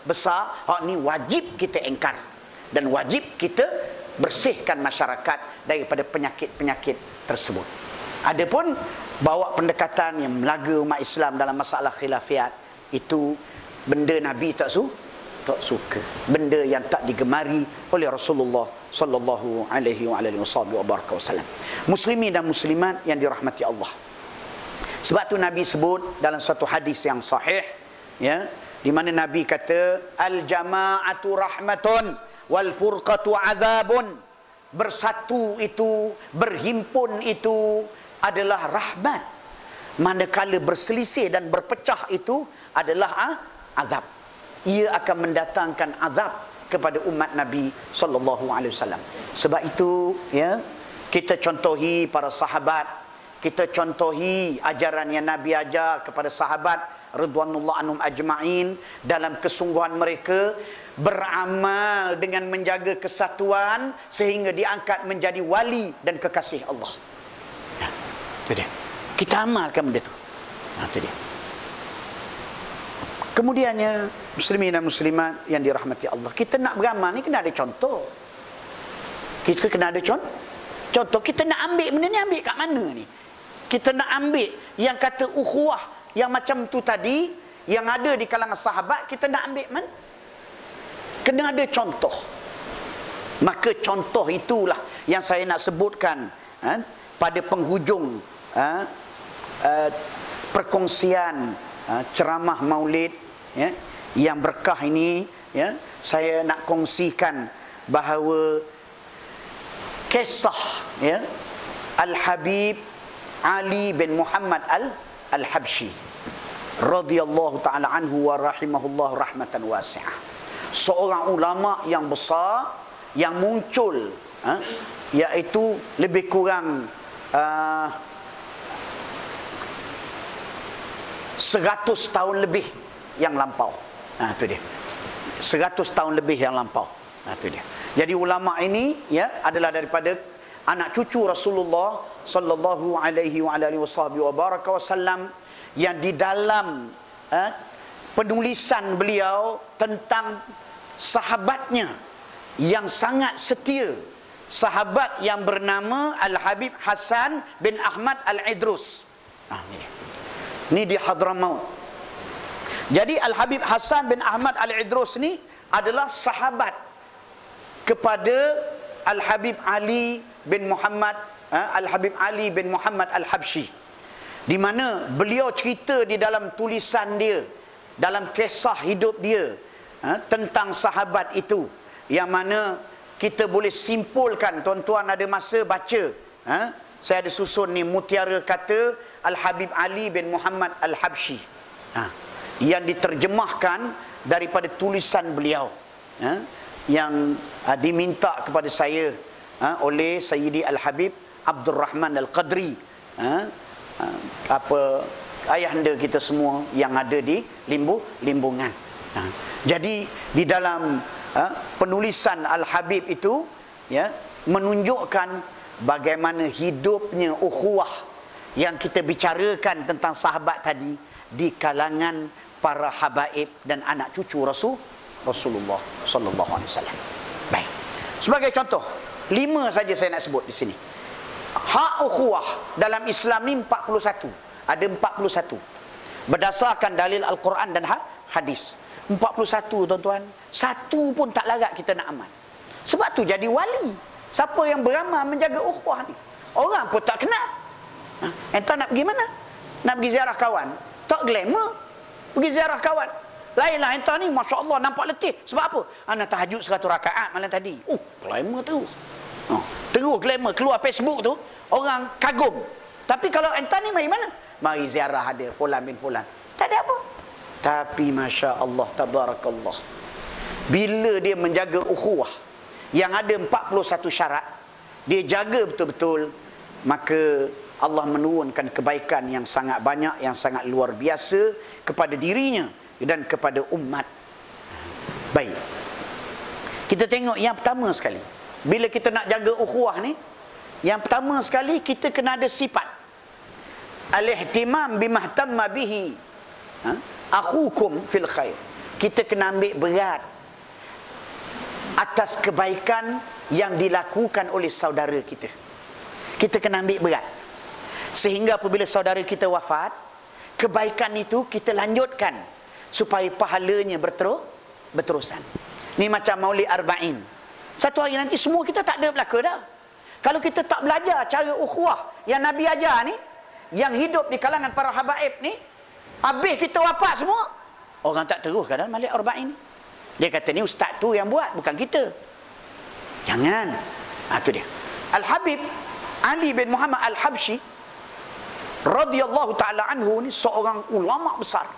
Speaker 2: besar, hak ni wajib kita engkar dan wajib kita bersihkan masyarakat daripada penyakit-penyakit tersebut. Adapun bawa pendekatan yang melaga umat Islam dalam masalah khilafiat, itu benda Nabi tak su tak suka, benda yang tak digemari oleh Rasulullah sallallahu alaihi wasallam. Muslimin dan muslimat yang dirahmati Allah, sebab tu Nabi sebut dalam satu hadis yang sahih, ya, di mana Nabi kata al jama'atu rahmatun wal furqatu azabun. Bersatu itu, berhimpun itu adalah rahmat, manakala berselisih dan berpecah itu adalah ah, azab. Ia akan mendatangkan azab kepada umat Nabi sallallahu alaihi wasallam. Sebab itu, ya, kita contohi para sahabat, kita contohi ajaran yang Nabi ajar kepada sahabat radhiyallahu anhum ajma'in dalam kesungguhan mereka beramal dengan menjaga kesatuan sehingga diangkat menjadi wali dan kekasih Allah. Ya, itu dia. Kita amalkan benda itu. Nah, itu dia. Kemudiannya, muslimin dan muslimat yang dirahmati Allah, kita nak beramal ni kena ada contoh. Kita kena ada contoh. Contoh, kita nak ambil benda ni, ambil kat mana ni? Kita nak ambil yang kata ukhuwah yang macam tu tadi, yang ada di kalangan sahabat, kita nak ambil mana? Kena ada contoh. Maka contoh itulah yang saya nak sebutkan ha, pada penghujung ha, uh, perkongsian ha, ceramah maulid, ya, yang berkah ini, ya, saya nak kongsikan bahawa kisah, ya, Al-Habib Ali bin Muhammad Al Al-Habsyi radhiyallahu taala anhu wa rahimahullah rahmatan wasi'ah. Seorang ulama yang besar yang muncul, ha, iaitu lebih kurang uh, seratus tahun lebih yang lampau. Nah, itu dia. seratus tahun lebih yang lampau. Nah, itu dia. Jadi ulama ini, ya, adalah daripada anak cucu Rasulullah sallallahu alaihi wa alihi wasallam, yang di dalam eh, penulisan beliau tentang sahabatnya yang sangat setia, sahabat yang bernama Al-Habib Hasan bin Ahmad Al-Idrus. Ah, ini. Ini di Hadramaut. Jadi Al-Habib Hasan bin Ahmad Al-Idrus ni adalah sahabat kepada Al-Habib Ali bin Muhammad eh, Al-Habib Ali bin Muhammad Al-Habsyi, di mana beliau cerita di dalam tulisan dia, dalam kisah hidup dia, ha, tentang sahabat itu, yang mana kita boleh simpulkan, tuan-tuan ada masa baca, ha, saya ada susun ni mutiara kata Al-Habib Ali bin Muhammad Al-Habsyi, ha, yang diterjemahkan daripada tulisan beliau, ha, yang ha, diminta kepada saya ha, oleh Sayyidi Al-Habib Abdul Rahman Al-Qadri, ha, ha, apa ayahanda kita semua yang ada di limbu limbungan. Ha. Jadi di dalam ha, penulisan Al-Habib itu, ya, menunjukkan bagaimana hidupnya ukhuwah yang kita bicarakan tentang sahabat tadi di kalangan para habaib dan anak cucu Rasul Rasulullah sallallahu alaihi wasallam. Baik. Sebagai contoh, lima saja saya nak sebut di sini. Hak ukhuwah dalam Islam ni empat puluh satu. Ada empat puluh satu. Berdasarkan dalil Al-Quran dan hadis. empat puluh satu, tuan-tuan. Satu pun tak larat kita nak amal. Sebab tu jadi wali. Siapa yang beramal menjaga ukhuwah ni? Orang pun tak kenal. Ha? Entah nak pergi mana? Nak pergi ziarah kawan? Tak glamour. Pergi ziarah kawan. Lainlah entah ni, Masya Allah, nampak letih. Sebab apa? Ana tahajud seratus rakaat malam tadi. Oh, glamour tu. Oh, terus glamour. Keluar Facebook tu, orang kagum. Tapi kalau entah ni mari mana? Mari ziarah ada fulan bin fulan. Tak ada apa. Tapi Masya Allah, tabarakallah, bila dia menjaga ukhuwah yang ada empat puluh satu syarat, dia jaga betul-betul, maka Allah menurunkan kebaikan yang sangat banyak, yang sangat luar biasa kepada dirinya dan kepada umat. Baik. Kita tengok yang pertama sekali. Bila kita nak jaga ukhuwah ni, yang pertama sekali kita kena ada sifat al-ihtimam bimahtamma bihi ha? akhukum fil khair. kita kena ambil berat atas kebaikan yang dilakukan oleh saudara kita. Kita kena ambil berat. Sehingga apabila saudara kita wafat, kebaikan itu kita lanjutkan supaya pahalanya berterus, berterusan. Ni macam Maulid Arba'in. Satu hari nanti semua kita tak ada belaka dah. Kalau kita tak belajar cara ukhuwah yang Nabi ajar ni, yang hidup di kalangan para habaib ni, habis kita wafat semua, orang tak teruskan dalam Maulid Arba'in. Dia kata ni ustaz tu yang buat, bukan kita. Jangan. Ha, tu dia. Al-Habib Ali bin Muhammad Al-Habsyi radhiyallahu ta'ala anhu ni seorang ulama besar.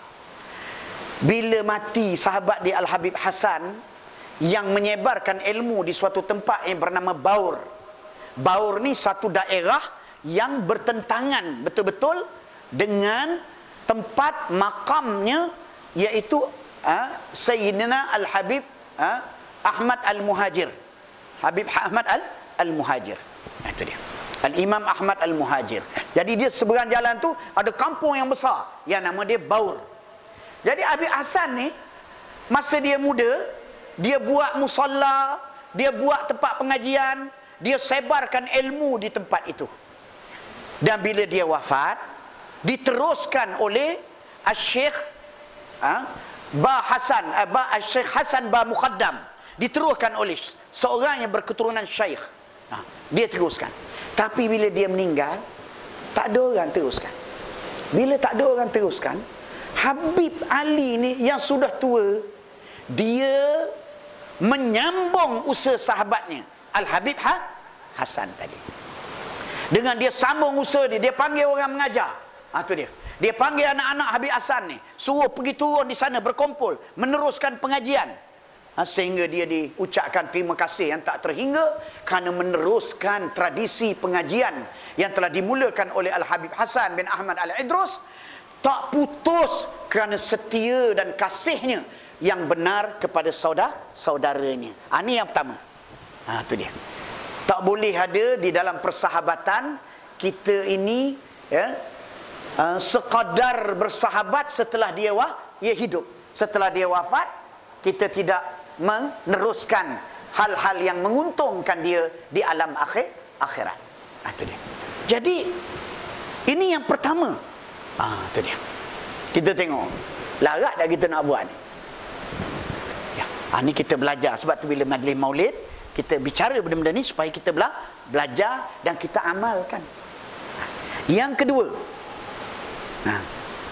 Speaker 2: Bila mati sahabat dia Al-Habib Hasan yang menyebarkan ilmu di suatu tempat yang bernama Baur. Baur ni satu daerah yang bertentangan betul-betul dengan tempat makamnya, iaitu uh, Sayyidina Al-Habib uh, Ahmad Al-Muhajir. Habib Ahmad Al-Muhajir. Itu dia. Al-Imam Ahmad Al-Muhajir. Jadi dia seberang jalan tu ada kampung yang besar yang nama dia Baur. Jadi Habib Hasan ni masa dia muda, dia buat musalla, dia buat tempat pengajian, dia sebarkan ilmu di tempat itu. Dan bila dia wafat, diteruskan oleh Al-Syekh ha, Ba Hasan, Ba Al-Syekh Hasan Ba Muqaddam. Diteruskan oleh seorang yang berketurunan syekh. Ha, dia teruskan. Tapi bila dia meninggal, tak ada orang teruskan. Bila tak ada orang teruskan, Habib Ali ni yang sudah tua, dia menyambung usaha sahabatnya Al-Habib ha? Hasan tadi. Dengan dia sambung usaha dia, dia panggil orang mengajar. Ha, tu dia. Dia panggil anak-anak Habib Hasan ni, suruh pergi turun di sana berkumpul, meneruskan pengajian. Ha, sehingga dia diucapkan terima kasih yang tak terhingga kerana meneruskan tradisi pengajian yang telah dimulakan oleh Al-Habib Hasan bin Ahmad Al-Idrus, tak putus kerana setia dan kasihnya yang benar kepada saudara saudaranya. Ha, ini yang pertama. Ha, tu dia. Tak boleh ada di dalam persahabatan kita ini ya, uh, sekadar bersahabat setelah dia wah, dia hidup. Setelah dia wafat, kita tidak meneruskan hal-hal yang menguntungkan dia di alam akhir akhirat. Ha, itu dia. Jadi ini yang pertama. Ah, itu dia. Kita tengok larat dah kita nak buat ni. Ya, ha, ni kita belajar. Sebab tu bila majlis Maulid kita bicara benda-benda ni supaya kita bela belajar dan kita amalkan. Ha. Yang kedua, ha,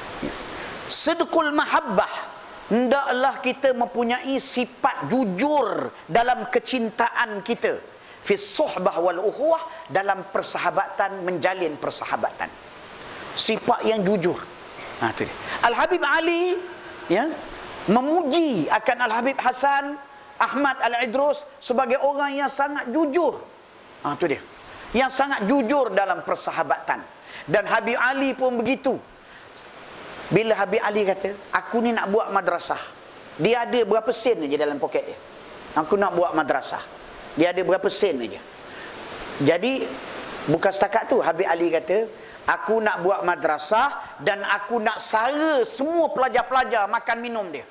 Speaker 2: sidqul mahabbah. Hendaklah kita mempunyai sifat jujur dalam kecintaan kita. Fi suhbah wal ukhuwah, dalam persahabatan, menjalin persahabatan. Sifat yang jujur. Ha, tu dia. Al-Habib Ali ya, memuji akan Al-Habib Hasan Ahmad Al-Idrus sebagai orang yang sangat jujur. Ha, tu dia. Yang sangat jujur dalam persahabatan. Dan Habib Ali pun begitu. Bila Habib Ali kata, aku ni nak buat madrasah. Dia ada berapa sen aja dalam poket dia. Aku nak buat madrasah. Dia ada berapa sen aja. Jadi, bukan setakat tu. Habib Ali kata, aku nak buat madrasah dan aku nak sara semua pelajar-pelajar makan minum dia.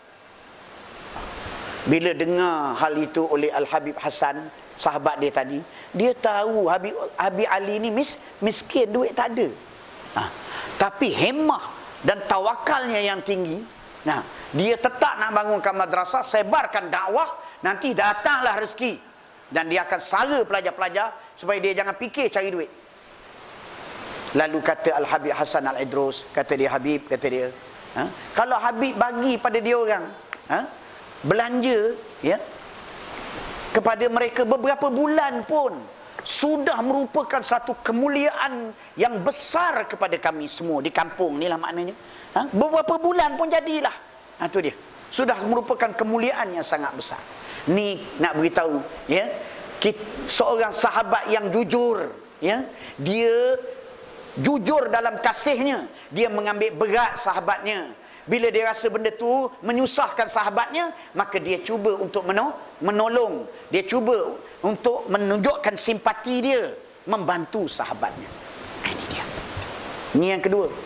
Speaker 2: Bila dengar hal itu oleh Al-Habib Hasan, sahabat dia tadi, dia tahu Habib, Habib Ali ni mis, miskin, duit tak ada. Ha. Tapi hemah dan tawakalnya yang tinggi. Nah, dia tetap nak bangunkan madrasah, sebarkan dakwah, nanti datanglah rezeki dan dia akan sara pelajar-pelajar supaya dia jangan fikir cari duit. Lalu kata Al-Habib Hasan Al-Idrus, kata dia, Habib, kata dia, ha? Kalau Habib bagi pada dia orang, ha? belanja ya, kepada mereka beberapa bulan pun sudah merupakan satu kemuliaan yang besar kepada kami semua di kampung ni lah maknanya. Ha? Beberapa bulan pun jadilah. Ha, tu dia. Sudah merupakan kemuliaan yang sangat besar. Ni nak beritahu ya, kita, seorang sahabat yang jujur ya, dia jujur dalam kasihnya, dia mengambil berat sahabatnya. Bila dia rasa benda tu menyusahkan sahabatnya, maka dia cuba untuk menolong. Dia cuba untuk menunjukkan simpati dia, membantu sahabatnya. Ini dia. Ini yang kedua.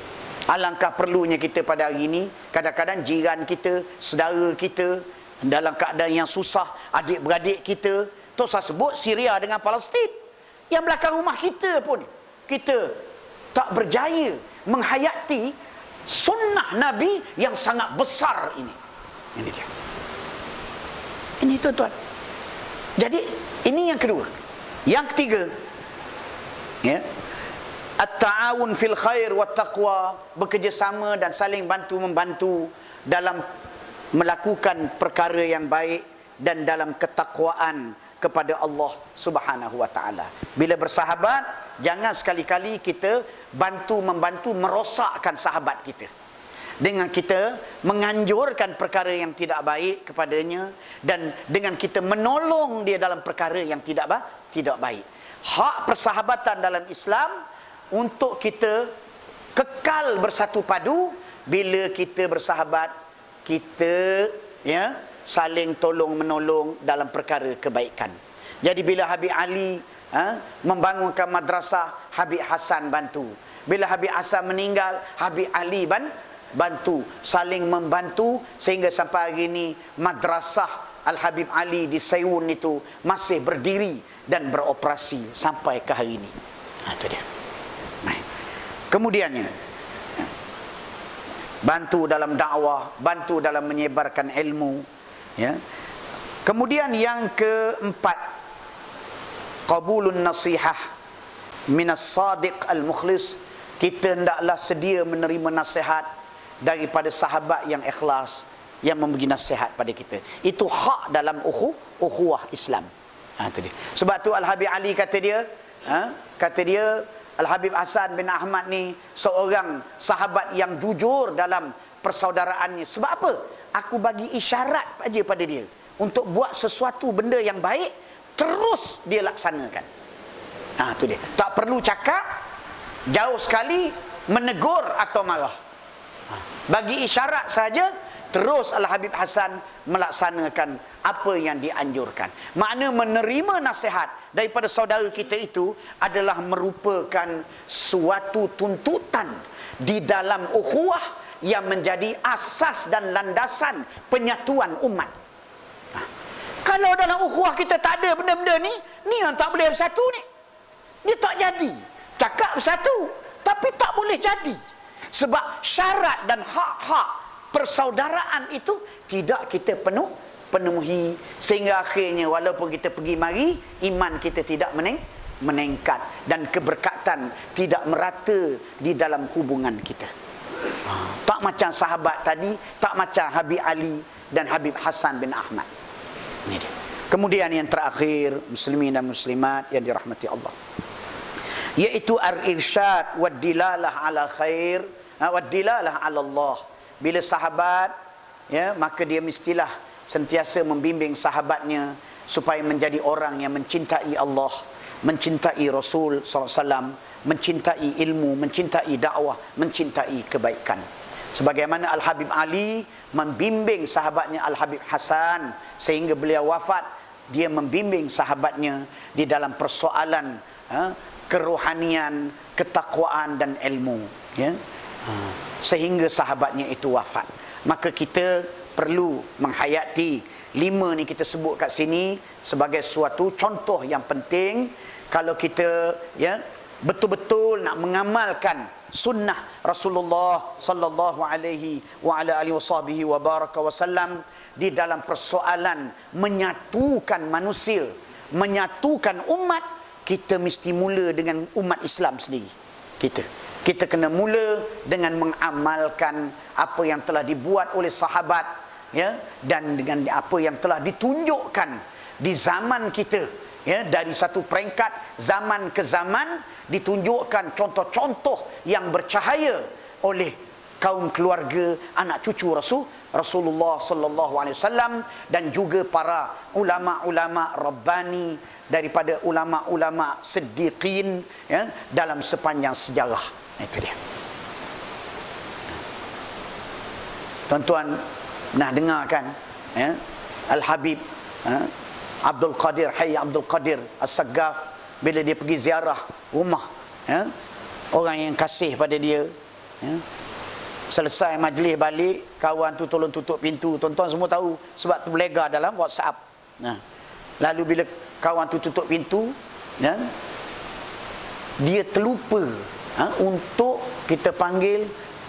Speaker 2: Alangkah perlunya kita pada hari ini, kadang-kadang jiran kita, saudara kita dalam keadaan yang susah, adik-beradik kita, tu saya sebut Syria dengan Palestin, yang belakang rumah kita pun kita tak berjaya menghayati sunnah Nabi yang sangat besar ini. Ini dia. Ini tuan-tuan. Jadi ini yang kedua. Yang ketiga, ya, at-ta'awun fil khair wat taqwa, bekerjasama dan saling bantu-membantu dalam melakukan perkara yang baik dan dalam ketakwaan kepada Allah Subhanahu wa taala. Bila bersahabat, jangan sekali-kali kita bantu-membantu merosakkan sahabat kita dengan kita menganjurkan perkara yang tidak baik kepadanya, dan dengan kita menolong dia dalam perkara yang tidak ba tidak baik. Hak persahabatan dalam Islam untuk kita kekal bersatu padu. Bila kita bersahabat, kita ya saling tolong menolong dalam perkara kebaikan. Jadi bila Habib Ali ha, membangunkan madrasah, Habib Hasan bantu. Bila Habib Hasan meninggal, Habib Ali ban, bantu. Saling membantu sehingga sampai hari ini madrasah Al-Habib Ali di Sayun itu masih berdiri dan beroperasi sampai ke hari ini. Ha, itu dia. Baik. Kemudiannya, bantu dalam dakwah, bantu dalam menyebarkan ilmu, ya. Kemudian yang keempat, qabulun nasihah minas sadiq al-mukhlis. Kita hendaklah sedia menerima nasihat daripada sahabat yang ikhlas, yang memberi nasihat pada kita. Itu hak dalam ukhu, ukhuwah Islam. Ha, itu dia. Sebab tu Al-Habib Ali kata dia, ha, kata dia Al-Habib Hasan bin Ahmad ni seorang sahabat yang jujur dalam persaudaraannya. Sebab apa? Aku bagi isyarat aja pada dia untuk buat sesuatu benda yang baik, terus dia laksanakan. Ha, tu dia. Tak perlu cakap, jauh sekali menegur atau marah. Ha, bagi isyarat saja, terus Al-Habib Hasan melaksanakan apa yang dianjurkan. Makna menerima nasihat daripada saudara kita itu adalah merupakan suatu tuntutan di dalam ukhuwah yang menjadi asas dan landasan penyatuan umat. Ha. Kalau dalam ukhuwah kita tak ada benda-benda ni, ni yang tak boleh bersatu ni. Dia tak jadi. Cakap bersatu, tapi tak boleh jadi. Sebab syarat dan hak-hak persaudaraan itu tidak kita penuh penuhi, sehingga akhirnya walaupun kita pergi mari, iman kita tidak meneng, meningkat dan keberkatan tidak merata di dalam hubungan kita. Ha, tak macam sahabat tadi, tak macam Habib Ali dan Habib Hasan bin Ahmad. Ini dia. Kemudian yang terakhir, muslimin dan muslimat yang dirahmati Allah, yaitu al-irsyad wad dilalah ala khair, wad dilalah ala Allah. Bila sahabat, ya, maka dia mestilah sentiasa membimbing sahabatnya supaya menjadi orang yang mencintai Allah, mencintai Rasul sallallahu alaihi wasallam, mencintai ilmu, mencintai dakwah, mencintai kebaikan. Sebagaimana Al-Habib Ali membimbing sahabatnya Al-Habib Hasan sehingga beliau wafat, dia membimbing sahabatnya di dalam persoalan ha, kerohanian, ketakwaan dan ilmu, ya. Sehingga sahabatnya itu wafat. Maka kita perlu menghayati lima ni kita sebut kat sini sebagai suatu contoh yang penting. Kalau kita ya betul-betul nak mengamalkan sunnah Rasulullah sallallahu alaihi wa ala alihi washabihi wa baraka wasallam di dalam persoalan menyatukan manusia, menyatukan umat, kita mesti mula dengan umat Islam sendiri. Kita Kita kena mula dengan mengamalkan apa yang telah dibuat oleh sahabat, ya, dan dengan apa yang telah ditunjukkan di zaman kita, ya, dari satu peringkat zaman ke zaman ditunjukkan contoh-contoh yang bercahaya oleh kaum keluarga anak cucu Rasul Rasulullah sallallahu alaihi wasallam dan juga para ulama-ulama rabbani daripada ulama-ulama siddiqin, ya, dalam sepanjang sejarah. Itu dia. Tuan-tuan pernah dengar kan, ya, Al-Habib ya, Abdul Qadir, Hayy Abdul Qadir As-Saggaf, bila dia pergi ziarah rumah, ya, orang yang kasih pada dia, ya, Selesai majlis balik, kawan tu tolong tutup pintu. Tuan-tuan semua tahu sebab tu berlega dalam WhatsApp. Nah. Lalu bila kawan tu tutup pintu, ya, dia terlupa ha, untuk kita panggil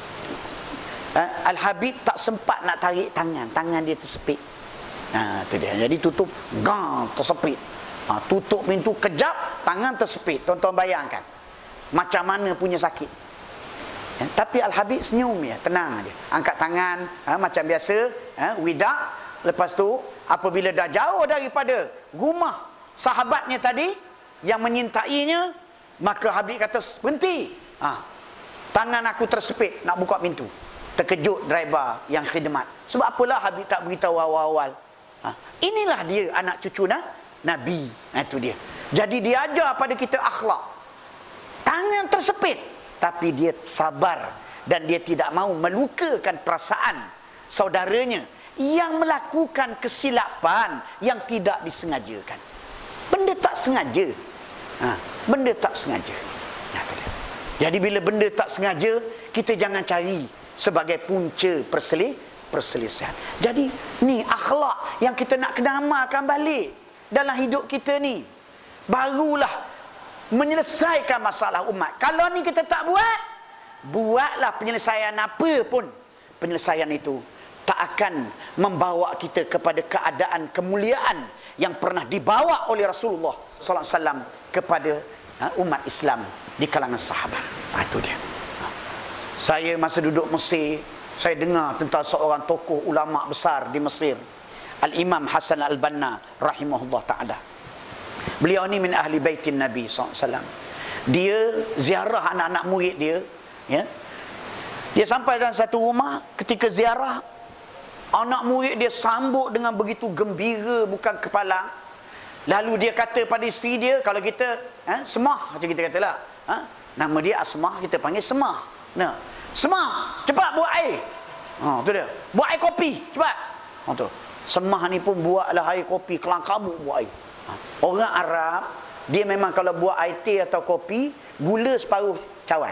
Speaker 2: ha, Al-Habib tak sempat nak tarik tangan. Tangan dia tersepit. Ha, tu dia. Jadi tutup, gang, tersepit. Ha, tutup pintu kejap, tangan tersepit. Tuan-tuan bayangkan macam mana punya sakit. Ya, tapi Al-Habib senyum ya, tenang dia. Angkat tangan ha, macam biasa, ha, widak. Lepas tu apabila dah jauh daripada rumah sahabatnya tadi yang menyintainya, maka Habib kata, berhenti. Ha, tangan aku tersepit nak buka pintu. Terkejut driver yang khidmat. Sebab apalah Habib tak beritahu awal-awal. Ha, inilah dia anak cucu nah, Nabi. Ha, itu dia. Jadi dia ajar pada kita akhlak. Tangan tersepit, tapi dia sabar dan dia tidak mahu melukakan perasaan saudaranya yang melakukan kesilapan yang tidak disengajakan. Benda tak sengaja. Ha, benda tak sengaja. Nah, tu dia. Jadi bila benda tak sengaja, kita jangan cari sebagai punca perselih, perselisihan. Jadi ni akhlak yang kita nak kena amalkan balik dalam hidup kita ni. Barulah menyelesaikan masalah umat. Kalau ni kita tak buat, buatlah penyelesaian apa pun, penyelesaian itu tak akan membawa kita kepada keadaan kemuliaan yang pernah dibawa oleh Rasulullah sallallahu alaihi wasallam kepada ha, umat Islam di kalangan sahabat. Ha, itu dia. Ha. Saya masa duduk Mesir, saya dengar tentang seorang tokoh ulama besar di Mesir, Al-Imam Hasan Al-Banna rahimahullah ta'ala. Beliau ni min ahli baitin Nabi sallallahu alaihi wasallam. Dia ziarah anak-anak murid dia, ya. Dia sampai dalam satu rumah, ketika ziarah, anak murid dia sambut dengan begitu gembira bukan kepala. Lalu dia kata pada isteri dia, kalau kita ha, Semah, macam kita katalah, ha, nama dia Asmah, kita panggil Semah. Nah, Semah, cepat buat air. Ha, tu dia. Buat air kopi, cepat. Ha, tu. Semah ni pun buatlah air kopi, kelang kabut buat air. Orang Arab, dia memang kalau buat air teh atau kopi, gula separuh cawan.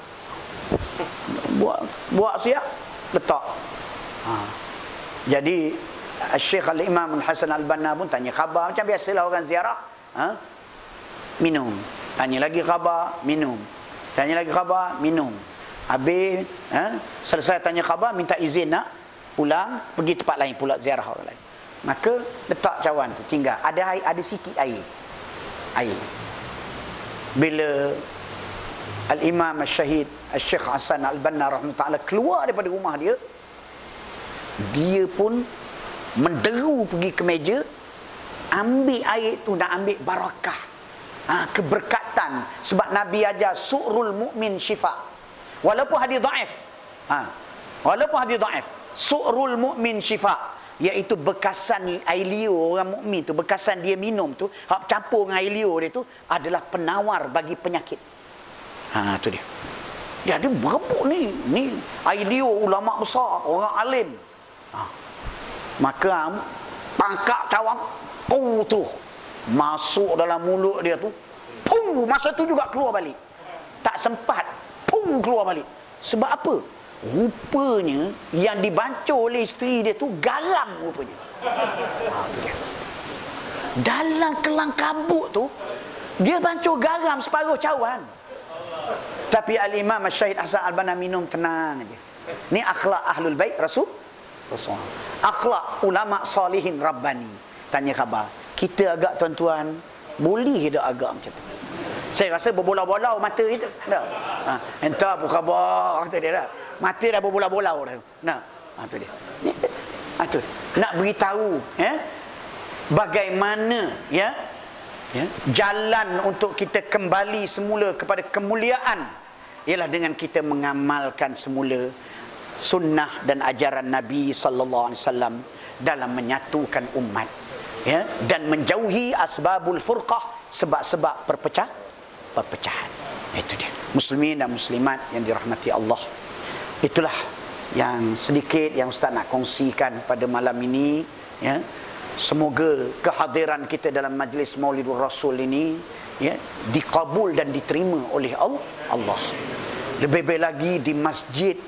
Speaker 2: Buat buat siap, letak. Ha. Jadi Syekh Al-Imam Al-Hasan Al-Banna pun tanya khabar, macam biasalah orang ziarah. Ha? Minum. Tanya lagi khabar, minum. Tanya lagi khabar, minum. Habis, ha? selesai tanya khabar, minta izin nak pulang, pergi tempat lain pula ziarah orang lain. Maka letak cawan tu, tinggal ada air, ada sikit air. Air. Bila Al-Imam Al-Syahid Al-Syekh Hasan Al-Banna rahimahullah ta'ala keluar daripada rumah dia, dia pun menderu pergi ke meja, ambil air tu, nak ambil barakah, ha, keberkatan. Sebab Nabi ajar su'rul mu'min syifa. Walaupun hadis dhaif, ha, walaupun hadis dhaif, su'rul mu'min syifa, iaitu bekasan air liur orang mukmin tu, bekasan dia minum tu, hak campur dengan air liur dia tu adalah penawar bagi penyakit. Ha, tu dia. Dia ada berebut ni, ni air liur ulama besar, orang alim. Ha. Maka pangkak cawan, oh tu masuk dalam mulut dia tu, puh, masa tu juga keluar balik. Tak sempat, puh, keluar balik. Sebab apa? Rupanya yang dibancur oleh isteri dia tu garam rupanya. Ha, dia. Dalam kelang kabut tu dia bancur garam separuh cawan. Tapi Al-Imam Al-Syahid Hasan Al-Banna minum tenang aja. Ni akhlak ahlul bait Rasul Rasul. Akhlak ulama salihin rabbani. Tanya khabar. Kita agak tuan-tuan boleh tak agak macam tu? Saya rasa berbolau-bolau mata kita. Tak. Ha, entah apa khabar kata dia dah. Mata dah berbolau-bolau dah. Nah, ha, tu dia. Ni, ha, tu. Nak beritahu, ya, bagaimana, ya, ya, jalan untuk kita kembali semula kepada kemuliaan ialah dengan kita mengamalkan semula sunnah dan ajaran Nabi sallallahu alaihi wasallam dalam menyatukan umat, ya, dan menjauhi asbabul furqah, sebab-sebab perpecah perpecahan. Itu dia. Muslimin dan muslimat yang dirahmati Allah. Itulah yang sedikit yang Ustaz nak kongsikan pada malam ini, ya. Semoga kehadiran kita dalam majlis Maulidur Rasul ini, ya, dikabul dan diterima oleh Allah. Lebih-lebih lagi di masjid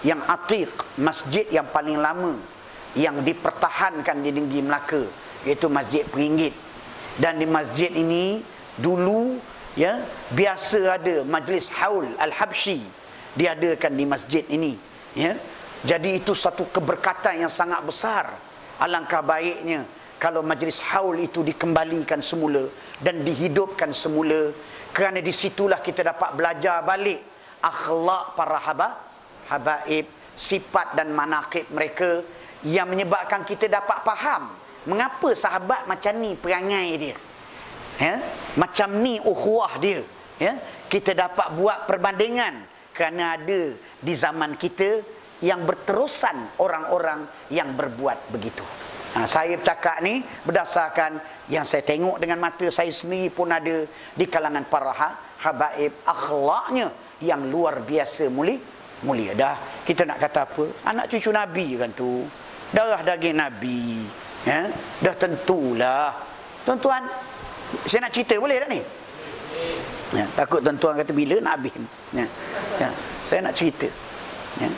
Speaker 2: yang atiq, masjid yang paling lama yang dipertahankan di negeri Melaka, iaitu Masjid Peringgit. Dan di masjid ini dulu ya biasa ada majlis haul al-habsyi diadakan di masjid ini, ya. Jadi itu satu keberkatan yang sangat besar. Alangkah baiknya kalau majlis haul itu dikembalikan semula dan dihidupkan semula, kerana disitulah kita dapat belajar balik akhlak para haba, habaib, sifat dan manaqib mereka, yang menyebabkan kita dapat faham mengapa sahabat macam ni perangai dia, ya? Macam ni ukhuwah dia, ya? Kita dapat buat perbandingan kerana ada di zaman kita yang berterusan orang-orang yang berbuat begitu. Ha, saya bercakap ni berdasarkan yang saya tengok dengan mata saya sendiri pun ada di kalangan para habaib, akhlaknya yang luar biasa mulia. Mulia dah. Kita nak kata apa? Anak cucu Nabi kan tu. Darah daging Nabi. Ya, dah tentulah. Tuan-tuan, saya nak cerita boleh tak ni? Ya, takut tuan-tuan kata bila nak habis. Ya, ya, saya nak cerita. Ya.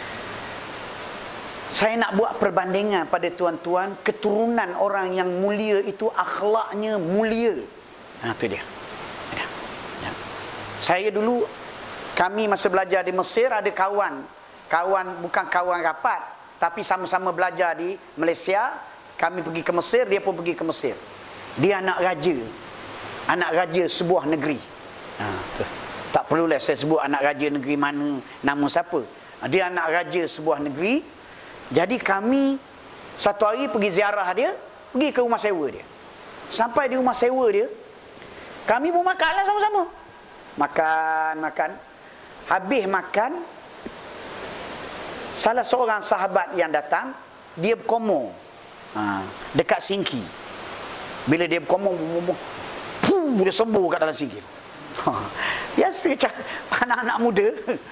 Speaker 2: Saya nak buat perbandingan pada tuan-tuan, keturunan orang yang mulia itu akhlaknya mulia. Ha, tu dia. Ya. Ya. Saya dulu, kami masa belajar di Mesir ada kawan. Kawan, bukan kawan rapat, tapi sama-sama belajar di Malaysia. Kami pergi ke Mesir, dia pun pergi ke Mesir. Dia anak raja. Anak raja sebuah negeri. Ha, tu. Tak perlulah saya sebut anak raja negeri mana, nama siapa. Dia anak raja sebuah negeri. Jadi kami satu hari pergi ziarah dia, pergi ke rumah sewa dia. Sampai di rumah sewa dia, kami pun makanlah sama-sama. Makan, makan. Habis makan, salah seorang sahabat yang datang, dia berkomor. Ha, dekat singki. Bila dia berkomor, puh, dia sembuh kat dalam singki. Ha, biasa macam anak-anak muda.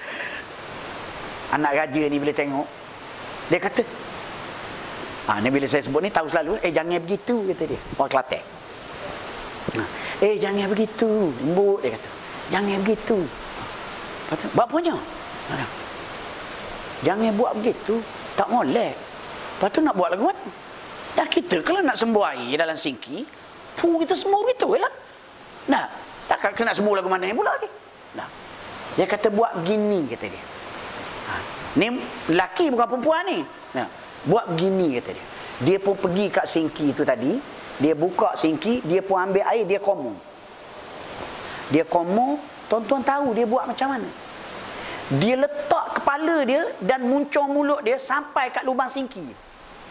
Speaker 2: Anak raja ni bila tengok, dia kata, ha, ni bila saya sebut ni tahu selalu, eh jangan begitu, kata dia. Orang Kelantan. Ha, eh jangan begitu, lembut dia kata. Jangan begitu. Kata, buat punya. Ha, jangan buat begitu, tak molek. Lepas tu nak buat lagu mana? Dah kita kalau nak sembuh air dalam singki, puh kita sembuh begitu je lah. Nah, tak kena nak sembuh lagu mana pula lagi. Nah, dia kata buat begini, kata dia. Ha, ni lelaki bukan perempuan ni. Nah, buat begini, kata dia. Dia pun pergi kat singki tu tadi, dia buka singki, dia pun ambil air, dia komor. Dia komor, tuan-tuan tahu dia buat macam mana? Dia letak kepala dia dan muncung mulut dia sampai kat lubang singki.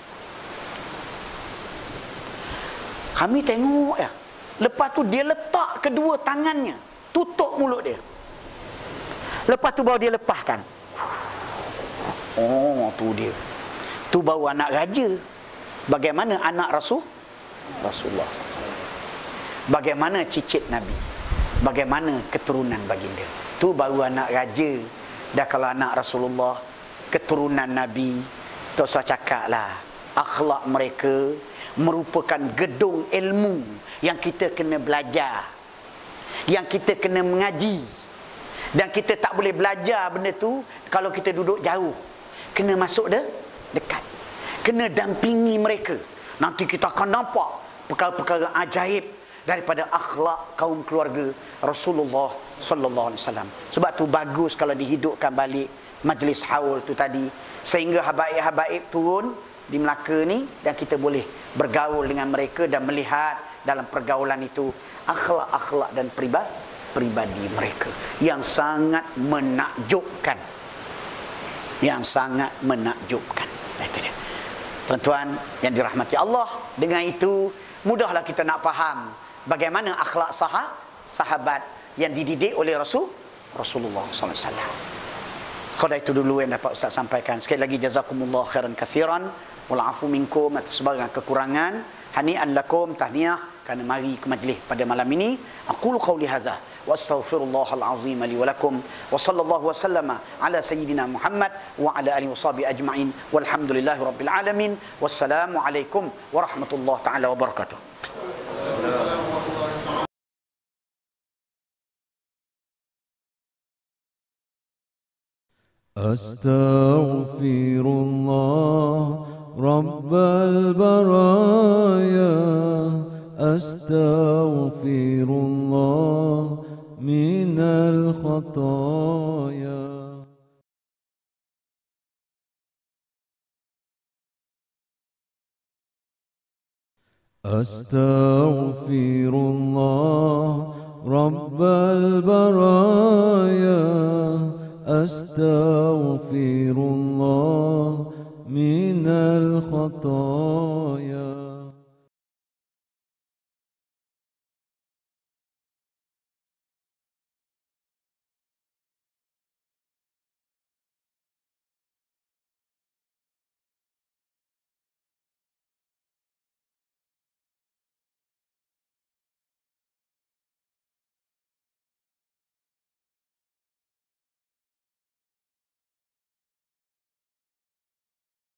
Speaker 2: Kami tengok ya. Lepas tu dia letak kedua tangannya, tutup mulut dia. Lepas tu baru dia lepaskan. Oh, tu dia. Tu baru anak raja. Bagaimana anak Rasul? Rasulullah. Bagaimana cicit Nabi? Bagaimana keturunan baginda? Tu baru anak raja. Dah kalau anak Rasulullah, keturunan Nabi, tak usah cakap lah. Akhlak mereka merupakan gedung ilmu yang kita kena belajar, yang kita kena mengaji. Dan kita tak boleh belajar benda tu kalau kita duduk jauh. Kena masuk de, dekat. Kena dampingi mereka. Nanti kita akan nampak perkara-perkara ajaib daripada akhlak kaum keluarga Rasulullah sallallahu alaihi wasallam. Sebab tu bagus kalau dihidupkan balik majlis haul tu tadi, sehingga habaib-habaib turun di Melaka ni dan kita boleh bergaul dengan mereka dan melihat dalam pergaulan itu akhlak-akhlak dan pribadi pribadi mereka yang sangat menakjubkan, yang sangat menakjubkan. Itu dia. Tuan-tuan yang dirahmati Allah, dengan itu mudahlah kita nak faham bagaimana akhlak sahah, sahabat yang dididik oleh Rasul Rasulullah sallallahu alaihi wasallam. Sekadar itu dulu yang dapat Ustaz sampaikan. Sekali lagi jazakumullah khairan katsiran wal afu minkum atas sebarang kekurangan. Hani'an lakum, tahniah kerana mari ke majlis pada malam ini. Aqulu qawli hadza wa astaghfirullahal azim li wa lakum wa sallallahu wasallama ala sayyidina Muhammad wa ala alihi washabihi ajma'in walhamdulillahi rabbil alamin. Wassalamu alaikum warahmatullahi taala wabarakatuh.
Speaker 1: أستغفر الله رب البرايا أستغفر الله من الخطايا. أستغفر الله رب البرايا أستغفر الله من الخطايا.